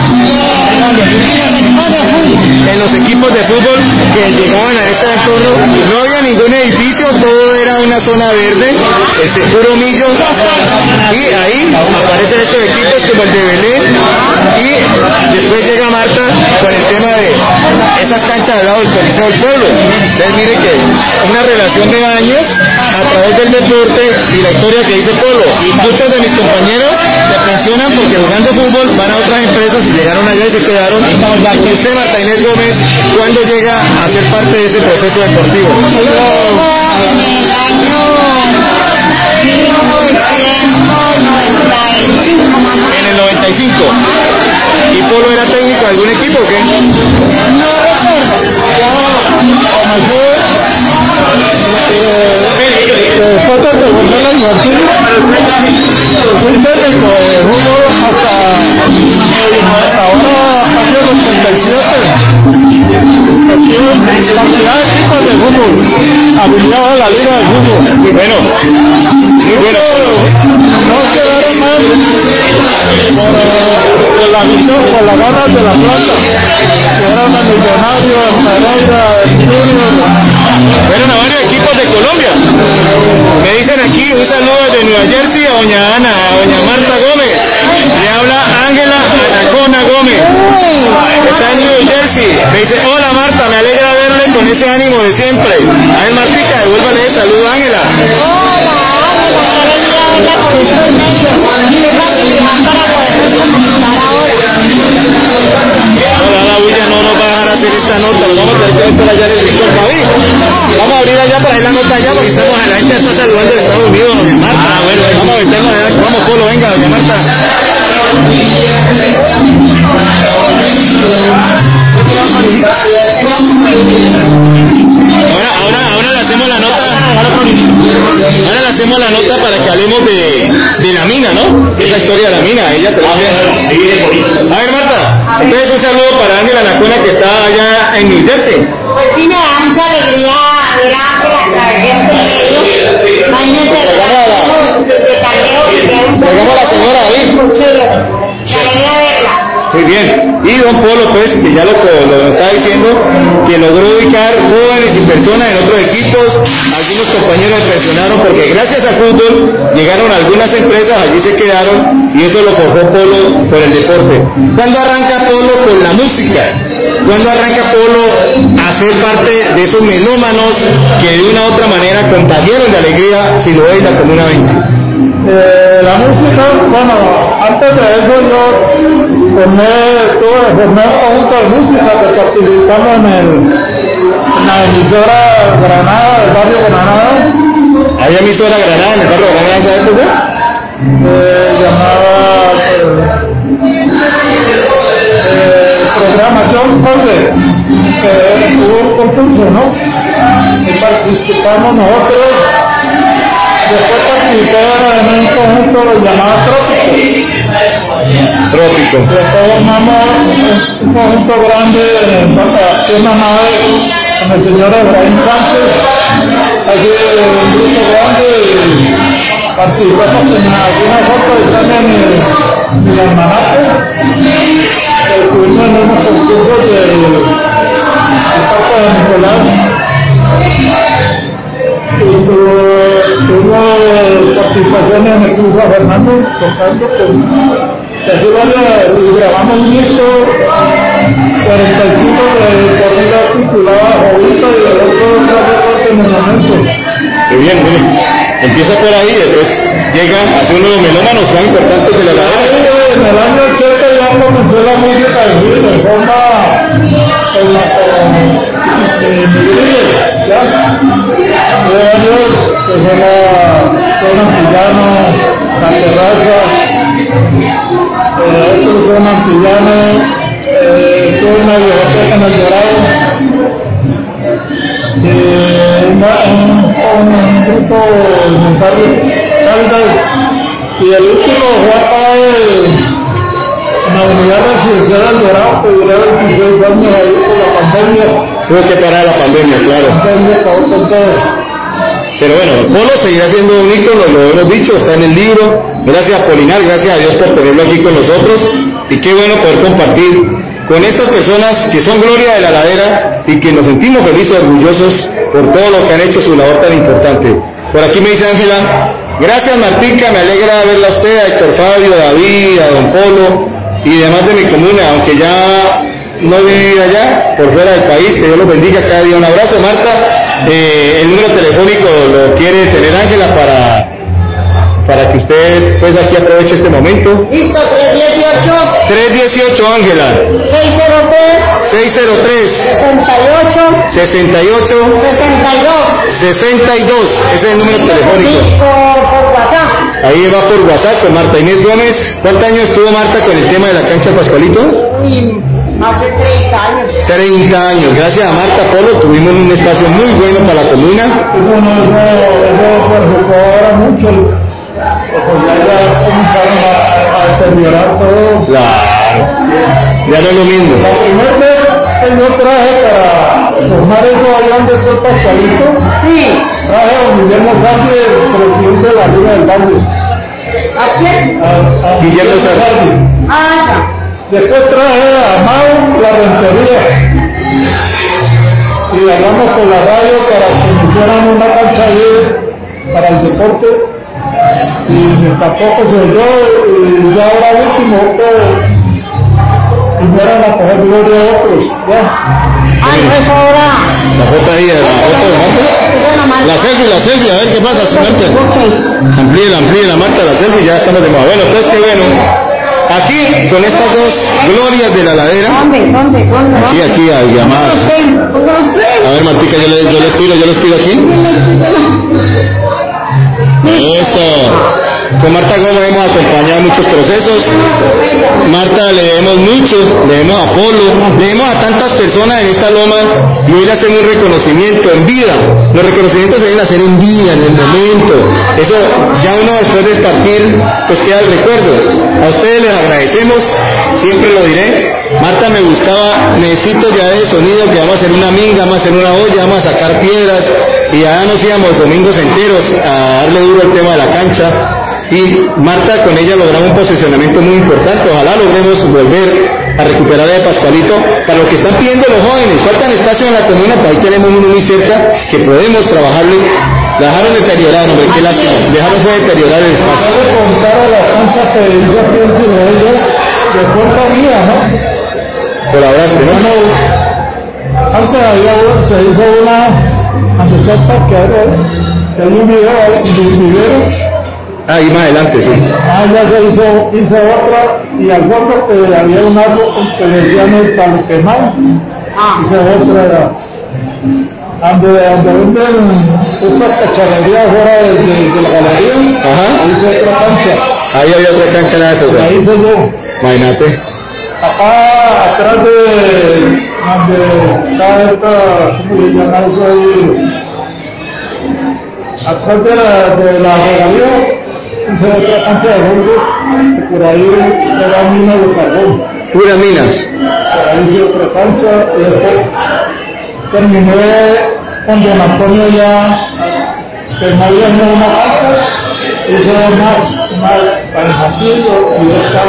En los equipos de fútbol que llegaban a este entorno, no había ningún edificio, todo era una zona verde, ese puro millo, y ahí aparecen estos equipos como el de Belén, y después llega Marta con el tema de esas canchas al lado del Coliseo del Pueblo. Entonces mire que una relación de años a través del deporte y la historia que dice Polo. Muchos de mis compañeros se pensionan porque jugando fútbol van a otras empresas y llegaron allá y se quedaron. Y usted, Marta Inés Gómez, ¿cuándo llega a ser parte de ese proceso deportivo? En el año mil novecientos noventa y cinco. En el noventa y cinco. ¿Y Polo era técnico de algún equipo o qué? No Después de que volví a la universidad, fui técnico de fútbol hasta, hasta ahora, hacia el ochenta y siete. Aquí cantidad de equipos de fútbol, afiliados a la Liga de Fútbol. Muy bueno. Muy bueno. No quedaron mal por, por la visión, por las ganas de la plata. Quedaron el Millonario, el Pereira, el Junior. Fueron a varios equipos de Colombia. Me dicen aquí un saludo desde Nueva Jersey a doña Ana, a doña Marta Gómez. Le habla Ángela Anacona Gómez. Está en New Jersey. Me dice, hola Marta, me alegra verle con ese ánimo de siempre. A ver Martica, devuélvale el saludo a Ángela. Hola, Ángela, qué alegría verla por estos medios. Qué facilidad para podernos comunicar ahora. Hola, la bulla no nos va a dejar hacer esta nota. Vamos a tener que ver por allá en el rincón David. Vamos a abrir allá para ir la nota allá porque estamos a la gente está saludando de Estados Unidos, doña Marta. Ah, bueno, vamos a meternos allá. Vamos, Polo, venga, doña Marta. Ahora, ahora, ahora le hacemos la nota. Ahora le hacemos la nota para que hablemos de, de la mina, ¿no? Esa historia de la mina, ella te lo hace. A ver, Marta, entonces un saludo para Ángela Anacona que está allá en New Jersey. Pues sí, me da mucha alegría ver a Ángela a través de este medio. Imagínate, desde tan lejos que quedamos. Llegamos a la señora ahí. Qué alegría verla. Muy bien. Y don Polo, pues, que ya lo, lo, lo está diciendo, que logró ubicar jóvenes y personas en otros equipos, algunos muchos compañeros me presionaron porque gracias al fútbol llegaron algunas empresas, allí se quedaron y eso lo forjó Polo por el deporte. ¿Cuándo arranca Polo? Con la música. ¿Cuándo arranca Polo a ser parte de esos melómanos que de una u otra manera contagiaron de alegría Siloé y la Comuna veinte? Eh, la música, bueno, antes de eso yo formé, tuve, formé un conjunto de música que participamos en, el, en la emisora Granada, del barrio Granada. ¿Había emisora Granada en el barrio Granada en esa época? Eh, llamaba eh, programación Conde, que hubo un concurso, ¿no? Y participamos nosotros. Después participé en un conjunto llamado Trópico. Trópico. Después formamos un conjunto grande en una nave con el señor Efraín Sánchez. Aquí un grupo grande y participamos en algunas fotos y también en el almanaque. Estuvimos en unos concursos del Parque de Nicolás. Tuvo participación en el Club San Fernando, tocando con y grabamos un disco cuarenta y cinco de corrida titulada Jovita y el otro otra en el momento. Qué bien, miren. Empieza por ahí, después llega a ser uno de los melómanos más importantes de la ladera. En el año ochenta ya comenzó la música de Gil, en forma en la Miguel, ya. De años que fue la zona Antillano, la terraza, otros son Antillano, estuvo en la biblioteca en el Dorado. Eh, un, un, un grupo en barrio Caldas y el último fue acá en la unidad residencial del Dorado, que duró veintiséis años ahí por la pandemia. Tuvo que parar la pandemia, claro. La pandemia acabó con todo. Pero bueno, Polo seguirá siendo un ícono, lo hemos dicho, está en el libro. Gracias a Polinar, gracias a Dios por tenerlo aquí con nosotros. Y qué bueno poder compartir con estas personas que son gloria de la ladera y que nos sentimos felices y orgullosos por todo lo que han hecho, su labor tan importante. Por aquí me dice Ángela, gracias Martica, me alegra verla a usted, a Héctor Fabio, a David, a Don Polo y demás de mi comuna, aunque ya no viví allá, por fuera del país, que Dios los bendiga cada día. Un abrazo, Marta. Eh, el número telefónico lo quiere tener Ángela para para que usted pues aquí aproveche este momento. Listo, tres dieciocho. tres dieciocho, Ángela. seis cero tres. seis cero tres. sesenta y ocho. sesenta y ocho. sesenta y dos. sesenta y dos. Ese es el número telefónico. Por, por WhatsApp. Ahí va por WhatsApp con Marta Inés Gómez. ¿Cuántos años estuvo Marta con el tema de la cancha Pascualito? Uy, más de treinta años. treinta años. Gracias a Marta Polo tuvimos un espacio muy bueno para la comuna. Bueno, eso, eso perjudicó ahora mucho. Porque ya, ya comenzaron a, a deteriorar todo. Claro. Ya no es lo mismo. La primera vez que yo traje para formar eso allá donde está el Pascualito, Sí. traje a don Guillermo Sánchez, presidente de la Liga del Valle. ¿A quién? A, a Guillermo Sánchez. Ah, ya. Después traje a Mau la Rentería. Y hablamos con la radio para que me hicieran una cancha ahí para el deporte. Y tampoco se dio, y ya ahora último, que vinieron a coger gloria de otros. ¿Ya? Ay, no es ahora. La foto ahí, la foto de Marta. La selfie, la selfie, a ver qué pasa, Marta. Amplíe, amplíe la Marta, la selfie, ya estamos de moda. Bueno, entonces qué bueno. Aquí, con estas dos glorias de la ladera. ¿Dónde? ¿Dónde? ¿Dónde? Aquí, aquí, hay llamadas. A ver, Martica, yo les, yo les tiro, yo les tiro aquí. Eso. Con Marta Gómez hemos acompañado muchos procesos. Marta le debemos mucho, le debemos a Polo, le debemos a tantas personas en esta loma y hoy le hacemos un reconocimiento en vida. Los reconocimientos se deben hacer en vida, en el momento. Eso ya uno después de partir, pues queda el recuerdo. A ustedes les agradecemos, siempre lo diré. Marta me buscaba, necesito ya de sonido, que vamos a hacer una minga, vamos a hacer una olla, vamos a sacar piedras y allá nos íbamos domingos enteros a darle duro al tema de la cancha. Y Marta, con ella logramos un posicionamiento muy importante. Ojalá logremos volver a recuperar el Pascualito. Para lo que están pidiendo los jóvenes, faltan espacios en la comuna, pues ahí tenemos uno muy cerca que podemos trabajarle La dejaron deteriorar, hombre, qué lástima. Dejaron fue deteriorar el espacio. Voy a contar a la cancha que dice aquí en Siloé, de puerta mía, ¿no? Colaboraste, ¿no? Bueno, antes había, se hizo una, antes del parqueadero, que hay un video, un vivero. Ah, y más adelante, sí. Ah, ya se hizo, hizo otra, y al fondo que había un árbol que le decían el palo quemado. Hice otra, donde, donde venden esta cacharrería fuera de, de, de la galería. Ajá. Ahí hice otra cancha. Ahí había otra cancha nada de tocar. Ahí hice yo. Imagínate. Acá atrás de donde está esta, ¿cómo se llama eso ahí? Atrás de la, de la regalía hice otra cancha de fútbol, que por ahí era mina de carbón. Puras minas. Por ahí hice otra cancha y después terminé con don Antonio ya, que no había una cancha, hice más, más para infantil y esta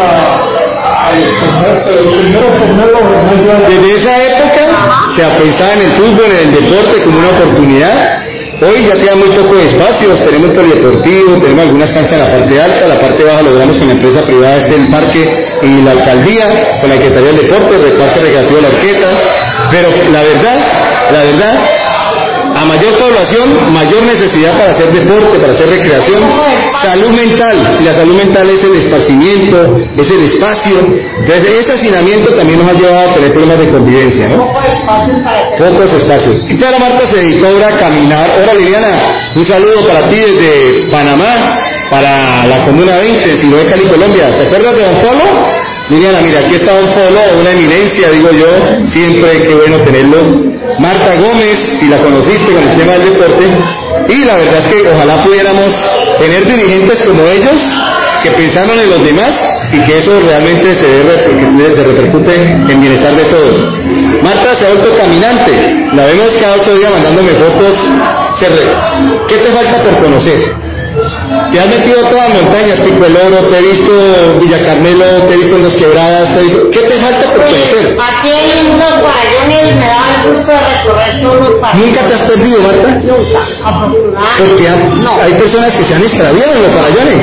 Desde esa época se pensaba en el fútbol, en el deporte como una oportunidad. Hoy ya queda muy poco de espacios, tenemos polideportivo, tenemos algunas canchas en la parte alta, la parte baja logramos con la empresa privada, este el parque y la alcaldía, con la Secretaría del Deporte, el Parque Recreativo de la Orqueta, pero la verdad, la verdad, a mayor población, mayor necesidad para hacer deporte, para hacer recreación, salud mental, y la salud mental es el esparcimiento, es el espacio, entonces ese hacinamiento también nos ha llevado a tener problemas de convivencia, ¿no? Pocos espacios. Y claro, Marta se dedicó ahora a caminar. Hola Liliana, un saludo para ti desde Panamá, para la Comuna veinte, Siloé, Cali, Colombia. ¿Te acuerdas de Don Polo? Liliana, mira, aquí está Don Polo, una eminencia, digo yo, siempre qué bueno tenerlo. Marta Gómez, si la conociste con el tema del deporte, y la verdad es que ojalá pudiéramos tener dirigentes como ellos, que pensaron en los demás y que eso realmente se, debe, que se repercute en bienestar de todos. Marta se ha vuelto caminante, la vemos cada ocho días mandándome fotos. Se re... ¿Qué te falta por conocer? Te has metido a todas las montañas, Pico el Oro, te he visto Villa Carmelo, te he visto en Las Quebradas, te he visto... ¿Qué te falta por conocer? Aquí en Los Guarayones me da el gusto de recorrer todos los parques. ¿Nunca te has perdido, Marta? Nunca, afortunadamente. Porque ha, no. hay personas que se han extraviado en los Guarayones.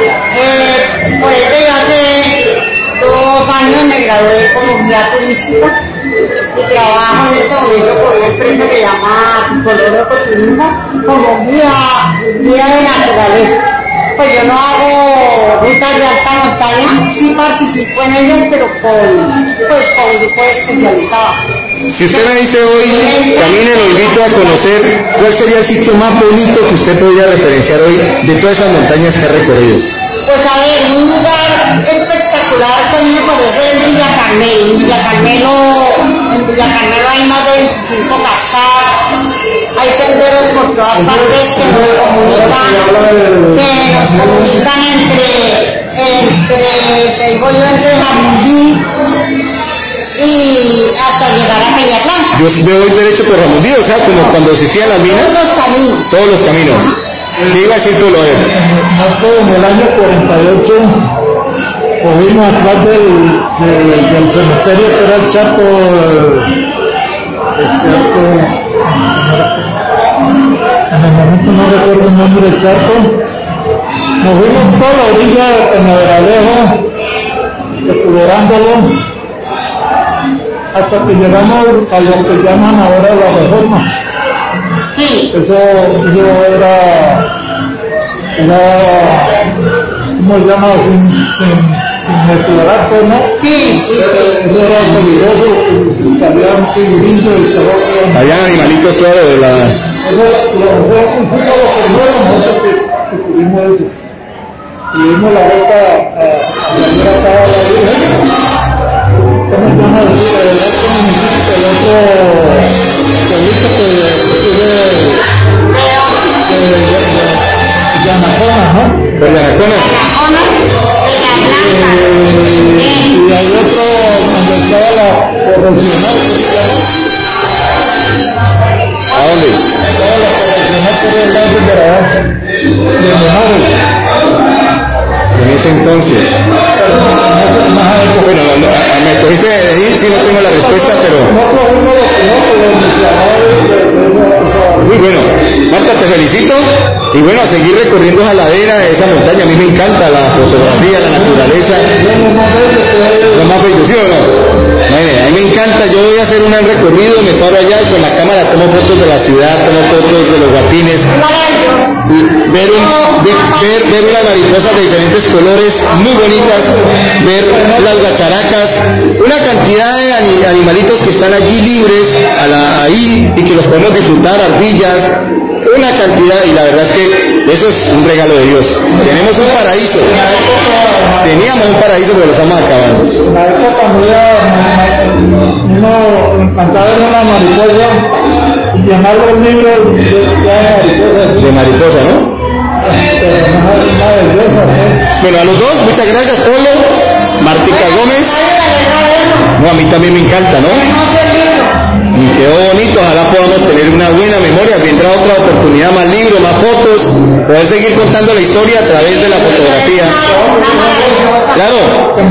Eh, por ejemplo, yo hace dos años me gradué como guía turística y trabajo en ese momento con una empresa que se llama Color Ecoturismo como guía, guía de naturaleza. Pues yo no hago rutas de alta montaña, sí participo en ellas, pero con, pues, con grupos especializados. Si usted me dice hoy, camine, lo invito a conocer, ¿cuál sería el sitio más bonito que usted podría referenciar hoy de todas esas montañas que ha recorrido? Pues a ver, un lugar espectacular que a mí me parece es Villa Carmelo. En Villa Carmelo, en Villa Carmelo hay más de veinticinco cascadas, hay senderos por todas partes que nos comunican, que nos comunican entre, entre, te digo yo, entre Jamundí y hasta llegar a Peñatlán. Yo me voy derecho por Jamundí, o sea, como cuando existían las minas. Todos los caminos. Todos los caminos. ¿Qué iba a decir tú, Loer? Nosotros en el año cuarenta y ocho cogimos atrás del, del, del cementerio que era el Chaco, el Chaco, en el momento no recuerdo el nombre del Chaco, nos fuimos toda la orilla de Peñaveralejo, explorándolo, hasta que llegamos a lo que llaman ahora la Reforma. Sí. Eso, eso era, era, ¿cómo se llama? Sin, sin, sin explorar, pues, ¿no? Sí, sí, sí. Eso era peligroso, salían figurinos y todo. Habían animalitos claro de la... Eso lo fue un poco lo primero nosotros que, que tuvimos eso. Y dimos la vuelta a, a la mera acá a la Virgen. ¿Cómo se llama el, el otro municipio, el otro pueblito que tiene Yanacona, ¿no? ¿Por Yanacona? Y hay otro donde estaba la correccional. ¿A dónde? Estaba la correccional por el lado de Barahona, de Menores. En ese entonces. Bueno, no, no, a, me cogiste de ahí, sí no tengo la respuesta, pero... No cogimos los pilotos, los iniciadores de esa Muy bueno. Marta, te felicito. Y bueno, a seguir recorriendo esa ladera, esa montaña. A mí me encanta la fotografía, la naturaleza. Lo más bello, ¿sí o no? Bueno, a mí me encanta. Yo voy a hacer un recorrido, me paro allá y con la cámara tomo fotos de la ciudad, tomo fotos de los guapines. Ver, un, ver, ver, ver unas mariposas de diferentes colores, muy bonitas. Ver las guacharacas. Una cantidad de animalitos que están allí libres, a la, ahí, y que los podemos disfrutar, ardillas. Una cantidad, y la verdad es que eso es un regalo de Dios. Tenemos un paraíso. Teníamos un paraíso, pero lo estamos acabando. La época uno encantaba ver una mariposa y llenar los libros de, de, de mariposa, ¿no? Una belleza, ¿no? Bueno, a los dos, muchas gracias, Polo, Martica Gómez. No, a mí también me encanta, ¿no? Y quedó bonito, ojalá podamos tener una buena memoria, vendrá otra oportunidad, más libros, más fotos, poder seguir contando la historia a través de la fotografía. Claro.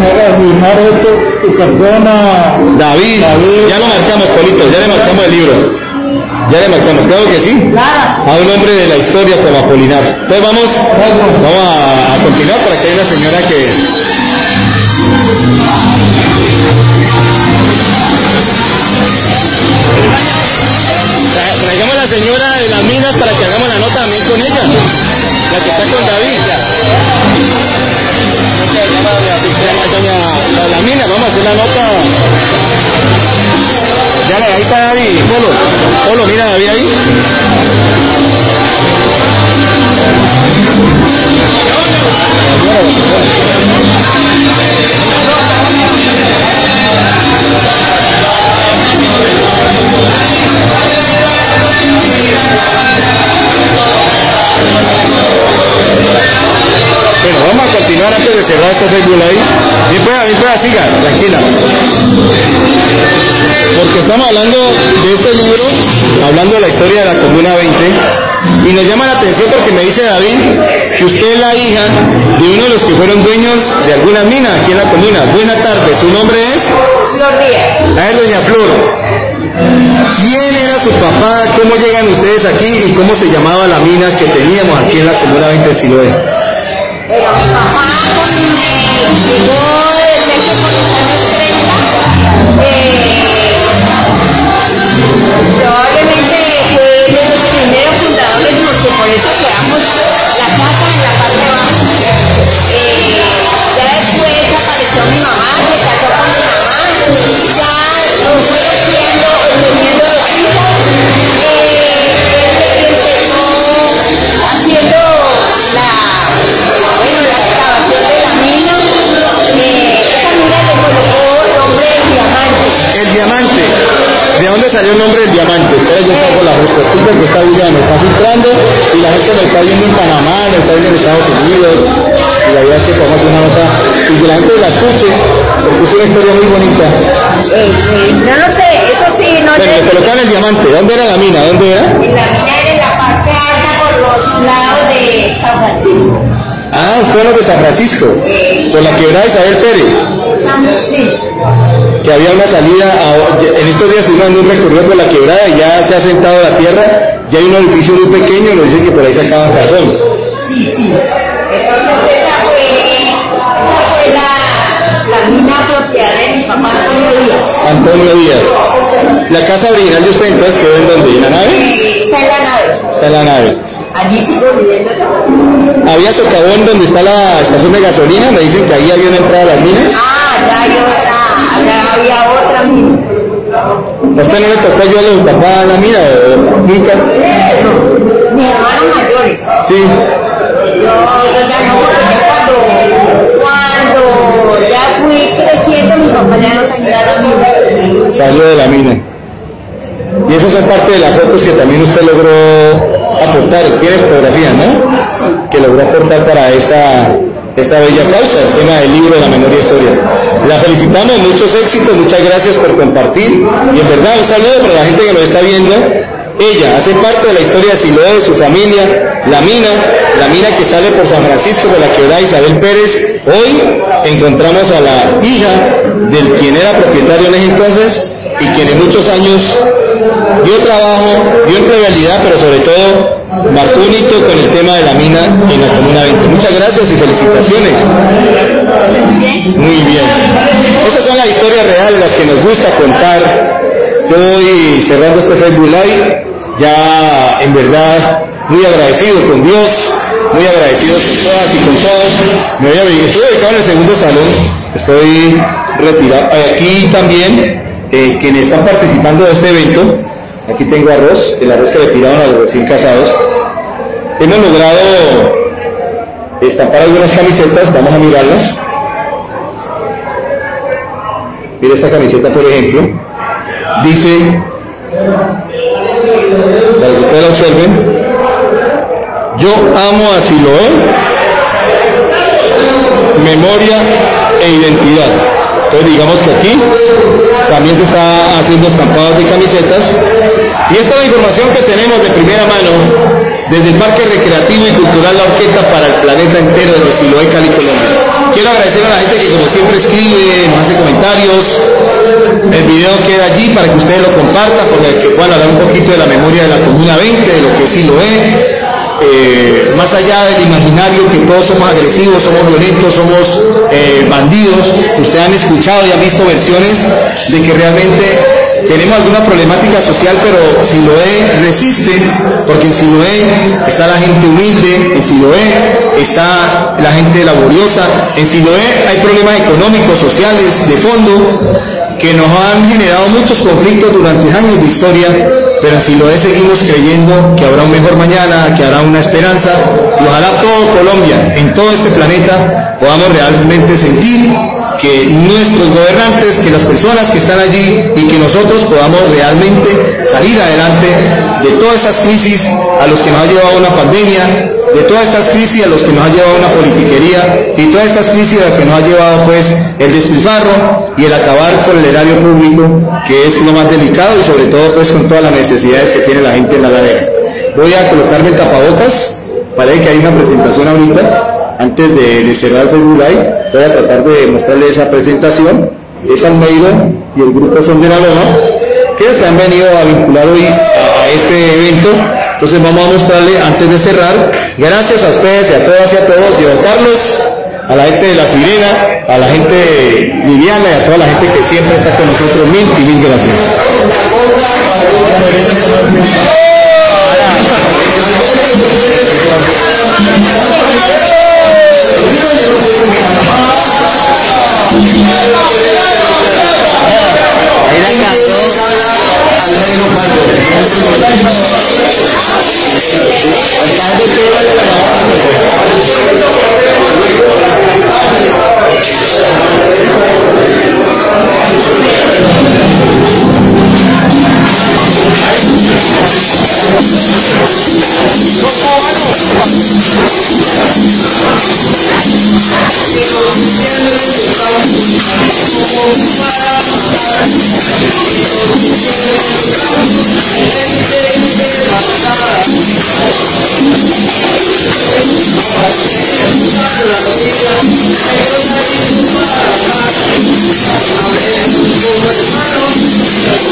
David, ya lo marcamos, Polito, ya le marcamos el libro. Ya le marcamos, claro que sí. A un hombre de la historia como Apolinar. Entonces vamos, vamos a, a continuar para que haya una señora que... Traigamos a la señora de las minas para que hagamos la nota también con ella, la que está con David. Doña, la de las minas, vamos a hacer la nota. Ya, ahí está David, Polo. Polo, mira David ahí. Bueno, vamos a continuar antes de cerrar esta película ahí. Bien pueda, bien pueda, siga, tranquila. Porque estamos hablando de este libro, hablando de la historia de la Comuna veinte, y nos llama la atención porque me dice David que usted es la hija de uno de los que fueron dueños de algunas minas aquí en la comuna. Buena tarde, ¿su nombre es? Flor Díaz. A ver, doña Flor, ¿quién era su papá? ¿Cómo llegan ustedes aquí? ¿Y cómo se llamaba la mina que teníamos aquí en la Comuna veinte de Siloé? Pero mi papá con, eh, llegó desde que por los años treinta. Eh, probablemente fue de los primeros fundadores porque por eso creamos la casa en la parte de abajo. Eh, ya después apareció mi mamá, se casó con mi mamá, ya lo fue haciendo, teniendo dos hijos. Eh, empezó haciendo la bueno, la excavación de la mina, eh, esa mina le colocó el nombre del diamante. El diamante. ¿De dónde salió el nombre del diamante? Entonces yo saco la foto que está viendo, me está filtrando y la gente me está viendo en Panamá, me está viendo en Estados Unidos. Y la idea es que podamos hacer una nota y que la gente la escuche, porque es una historia muy bonita. Eh, eh, no lo sé, eso sí, no Bueno, le colocaron el diamante. ¿Dónde era la mina? ¿Dónde era? La mina era en la parte alta por los lados de San Francisco. Ah, usted era de San Francisco, por la quebrada Isabel Pérez. Sí. Que había una salida, a, en estos días estuvimos dando un recorrido por la quebrada y ya se ha sentado la tierra, ya hay un edificio muy pequeño, nos dicen que por ahí sacaban carbón. Sí, sí. Entonces esa fue, esa fue la, la mina propiedad de mi papá Antonio Díaz. Antonio Díaz. La casa original de usted entonces quedó en donde, ¿en la nave? Eh, está en la nave. Está en la nave. Allí sigo viviendo yo. Había socavón donde está la estación de gasolina, me dicen que ahí había una entrada a las minas. Ah, allá hay otra, allá había otra mina. ¿A usted no le tocó ayudarle a su papá a la mina o nunca? No, mis hermanos mayores. Sí. Yo, yo ya no, ya cuando, cuando ya fui creciendo, mi papá ya no tenía la mina. Salió de la mina. Y esas son parte de las fotos que también usted logró aportar. Tiene fotografías, ¿no? Sí. Que logró aportar para esta, esta bella causa, el tema del libro de la memoria e historia. La felicitamos, muchos éxitos, muchas gracias por compartir. Y en verdad, un saludo para la gente que nos está viendo. Ella hace parte de la historia de Siloé, de su familia, la mina, la mina que sale por San Francisco de la quebrada Isabel Pérez. Hoy encontramos a la hija del quien era propietario en ese entonces y quien en muchos años dio trabajo, dio empleabilidad, pero sobre todo marcó un hito con el tema de la mina en la Comuna veinte. Muchas gracias y felicitaciones. Muy bien. Esas son las historias reales, las que nos gusta contar. Yo voy cerrando este Facebook Live, ya en verdad muy agradecido con Dios, muy agradecido con todas y con todos. Me voy a venir, estoy ubicado en el segundo salón, estoy retirado. Aquí también, eh, quienes están participando de este evento, aquí tengo arroz, el arroz que le tiraron a los recién casados. Hemos logrado estampar algunas camisetas, vamos a mirarlas. Mira esta camiseta, por ejemplo, dice, para que ustedes la observen, yo amo a Siloé, memoria e identidad. Entonces digamos que aquí también se está haciendo estampados de camisetas. Y esta es la información que tenemos de primera mano desde el Parque Recreativo y Cultural La Horqueta para el planeta entero, desde Siloé, Cali, Colombia. Quiero agradecer a la gente que como siempre escribe, nos hace comentarios. El video queda allí para que ustedes lo compartan, porque que puedan hablar un poquito de la memoria de la Comuna veinte, de lo que es Siloé. Eh, más allá del imaginario que todos somos agresivos, somos violentos, somos eh, bandidos, ustedes han escuchado y han visto versiones de que realmente tenemos alguna problemática social, pero Siloé resiste, porque en Siloé está la gente humilde, en Siloé está la gente laboriosa, en Siloé hay problemas económicos, sociales, de fondo, que nos han generado muchos conflictos durante años de historia, pero en Siloé seguimos creyendo que habrá un mejor mañana, que habrá una esperanza, y ojalá todo Colombia, en todo este planeta, podamos realmente sentir que nuestros gobernantes, que las personas que están allí y que nosotros podamos realmente salir adelante de todas estas crisis a los que nos ha llevado una pandemia, de todas estas crisis a los que nos ha llevado una politiquería y todas estas crisis a las que nos ha llevado pues el despilfarro y el acabar con el erario público, que es lo más delicado, y sobre todo pues con todas las necesidades que tiene la gente en la ladera. Voy a colocarme el tapabocas, parece que hay una presentación ahorita. Antes de, de cerrar el Facebook Live, voy a tratar de mostrarles esa presentación. Es Almeida y el grupo Son de la Loma, que se han venido a vincular hoy a, a este evento. Entonces vamos a mostrarle antes de cerrar. Gracias a ustedes y a todas y a todos, Diego Carlos, a la gente de La Sirena, a la gente de Viviana y a toda la gente que siempre está con nosotros. Mil y mil gracias.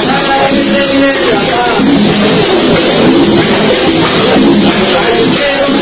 Thank you.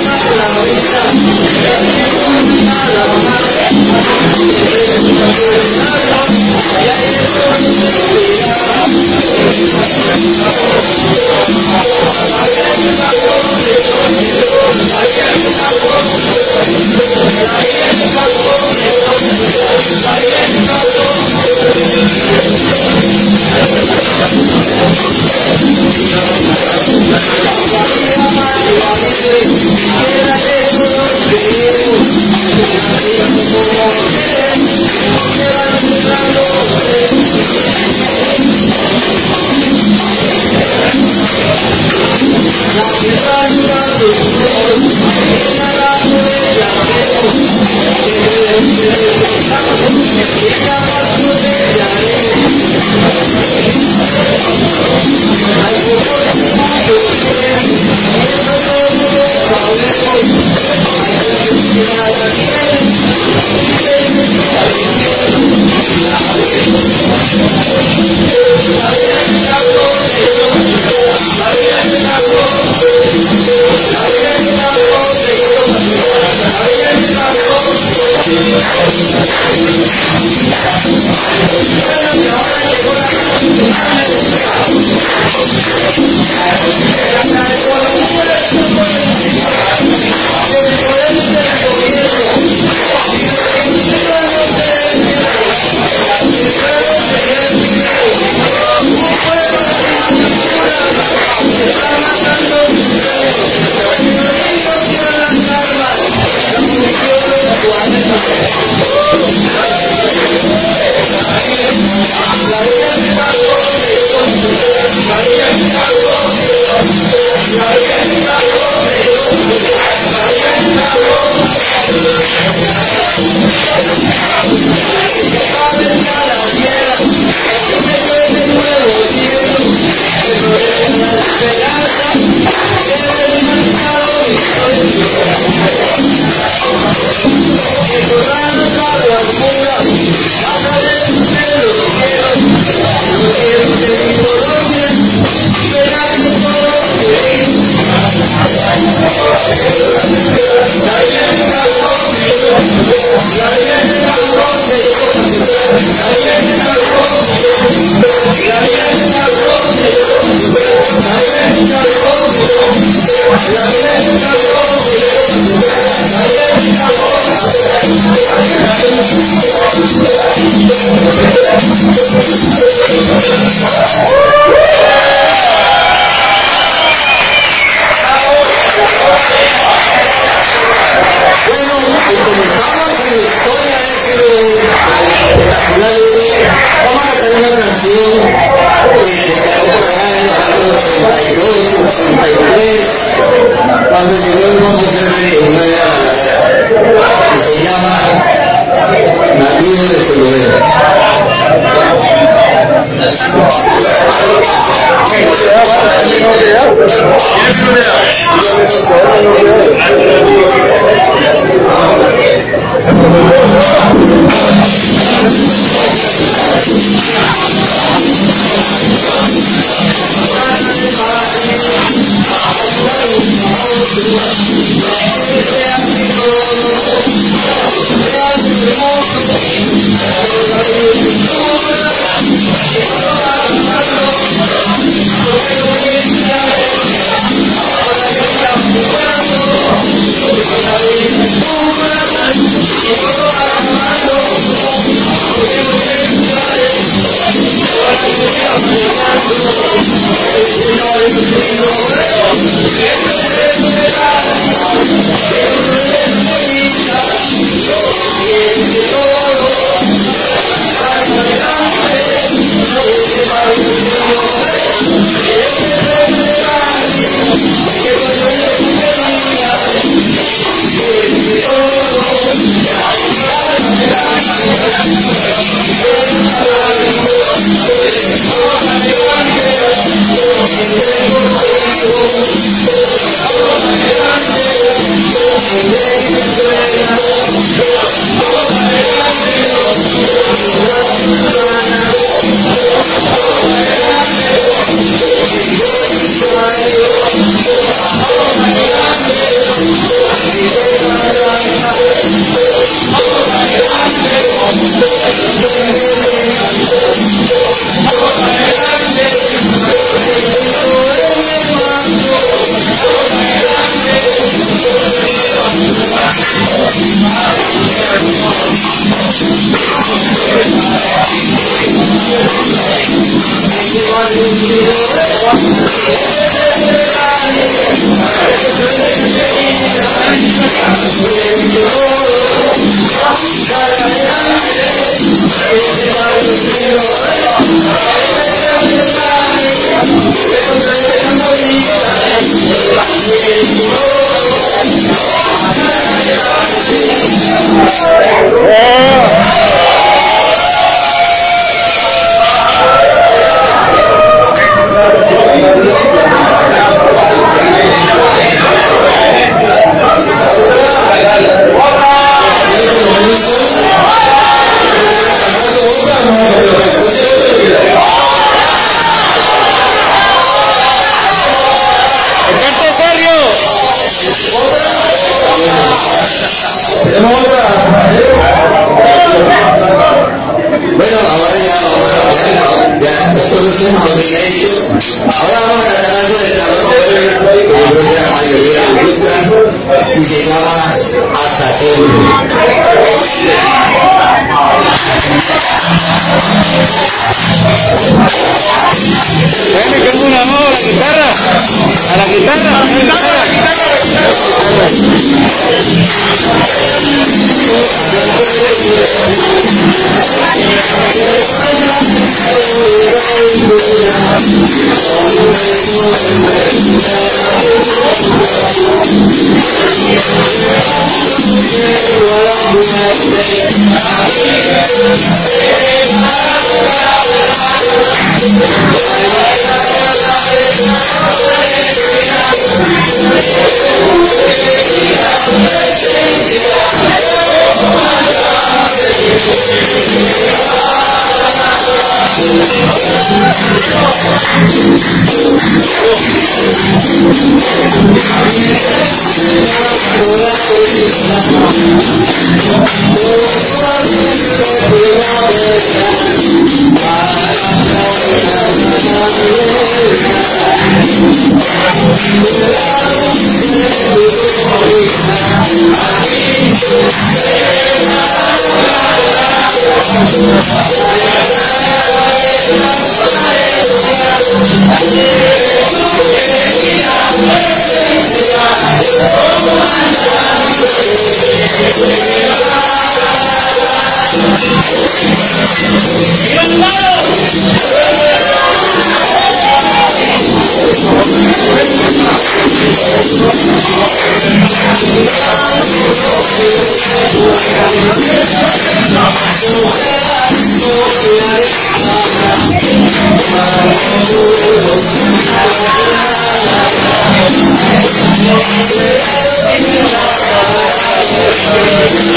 Thank you.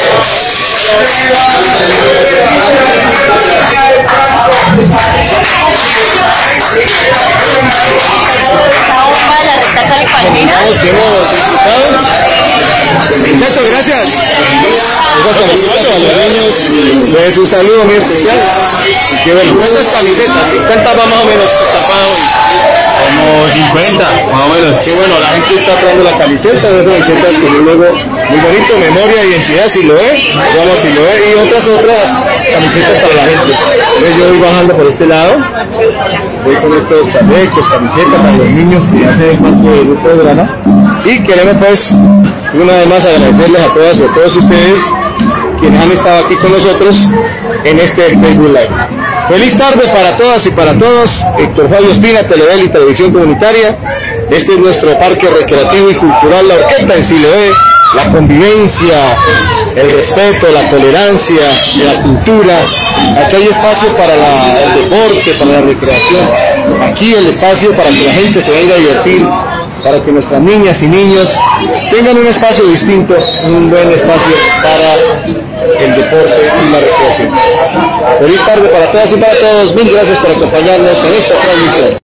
Muchachos, gracias. Esas camisetas a los niños, pues un saludo muy especial. Y qué bueno, ¿cuántas camisetas? ¿Cuántas va más o menos estampado hoy? Como cincuenta, más o menos. Qué bueno, la gente está trayendo la camiseta, dos camisetas con un logo muy bonito, memoria, identidad, si lo ve, digamos, si lo ve, y otras, otras camisetas para la gente. Entonces yo voy bajando por este lado, voy con estos chalecos, camisetas para los niños que ya se ven parte del grupo de Grana. Y queremos pues una vez más agradecerles a todas y a todos ustedes quienes han estado aquí con nosotros en este Facebook Live. Feliz tarde para todas y para todos. Héctor Fabio Espina, Televel y Televisión Comunitaria. Este es nuestro parque recreativo y cultural La Horqueta en Siloé. La convivencia, el respeto, la tolerancia, la cultura. Aquí hay espacio para la, el deporte, para la recreación. Aquí el espacio para que la gente se venga a divertir, para que nuestras niñas y niños tengan un espacio distinto, un buen espacio para el deporte y la recreación. Feliz tarde para todas y para todos. Mil gracias por acompañarnos en esta transmisión.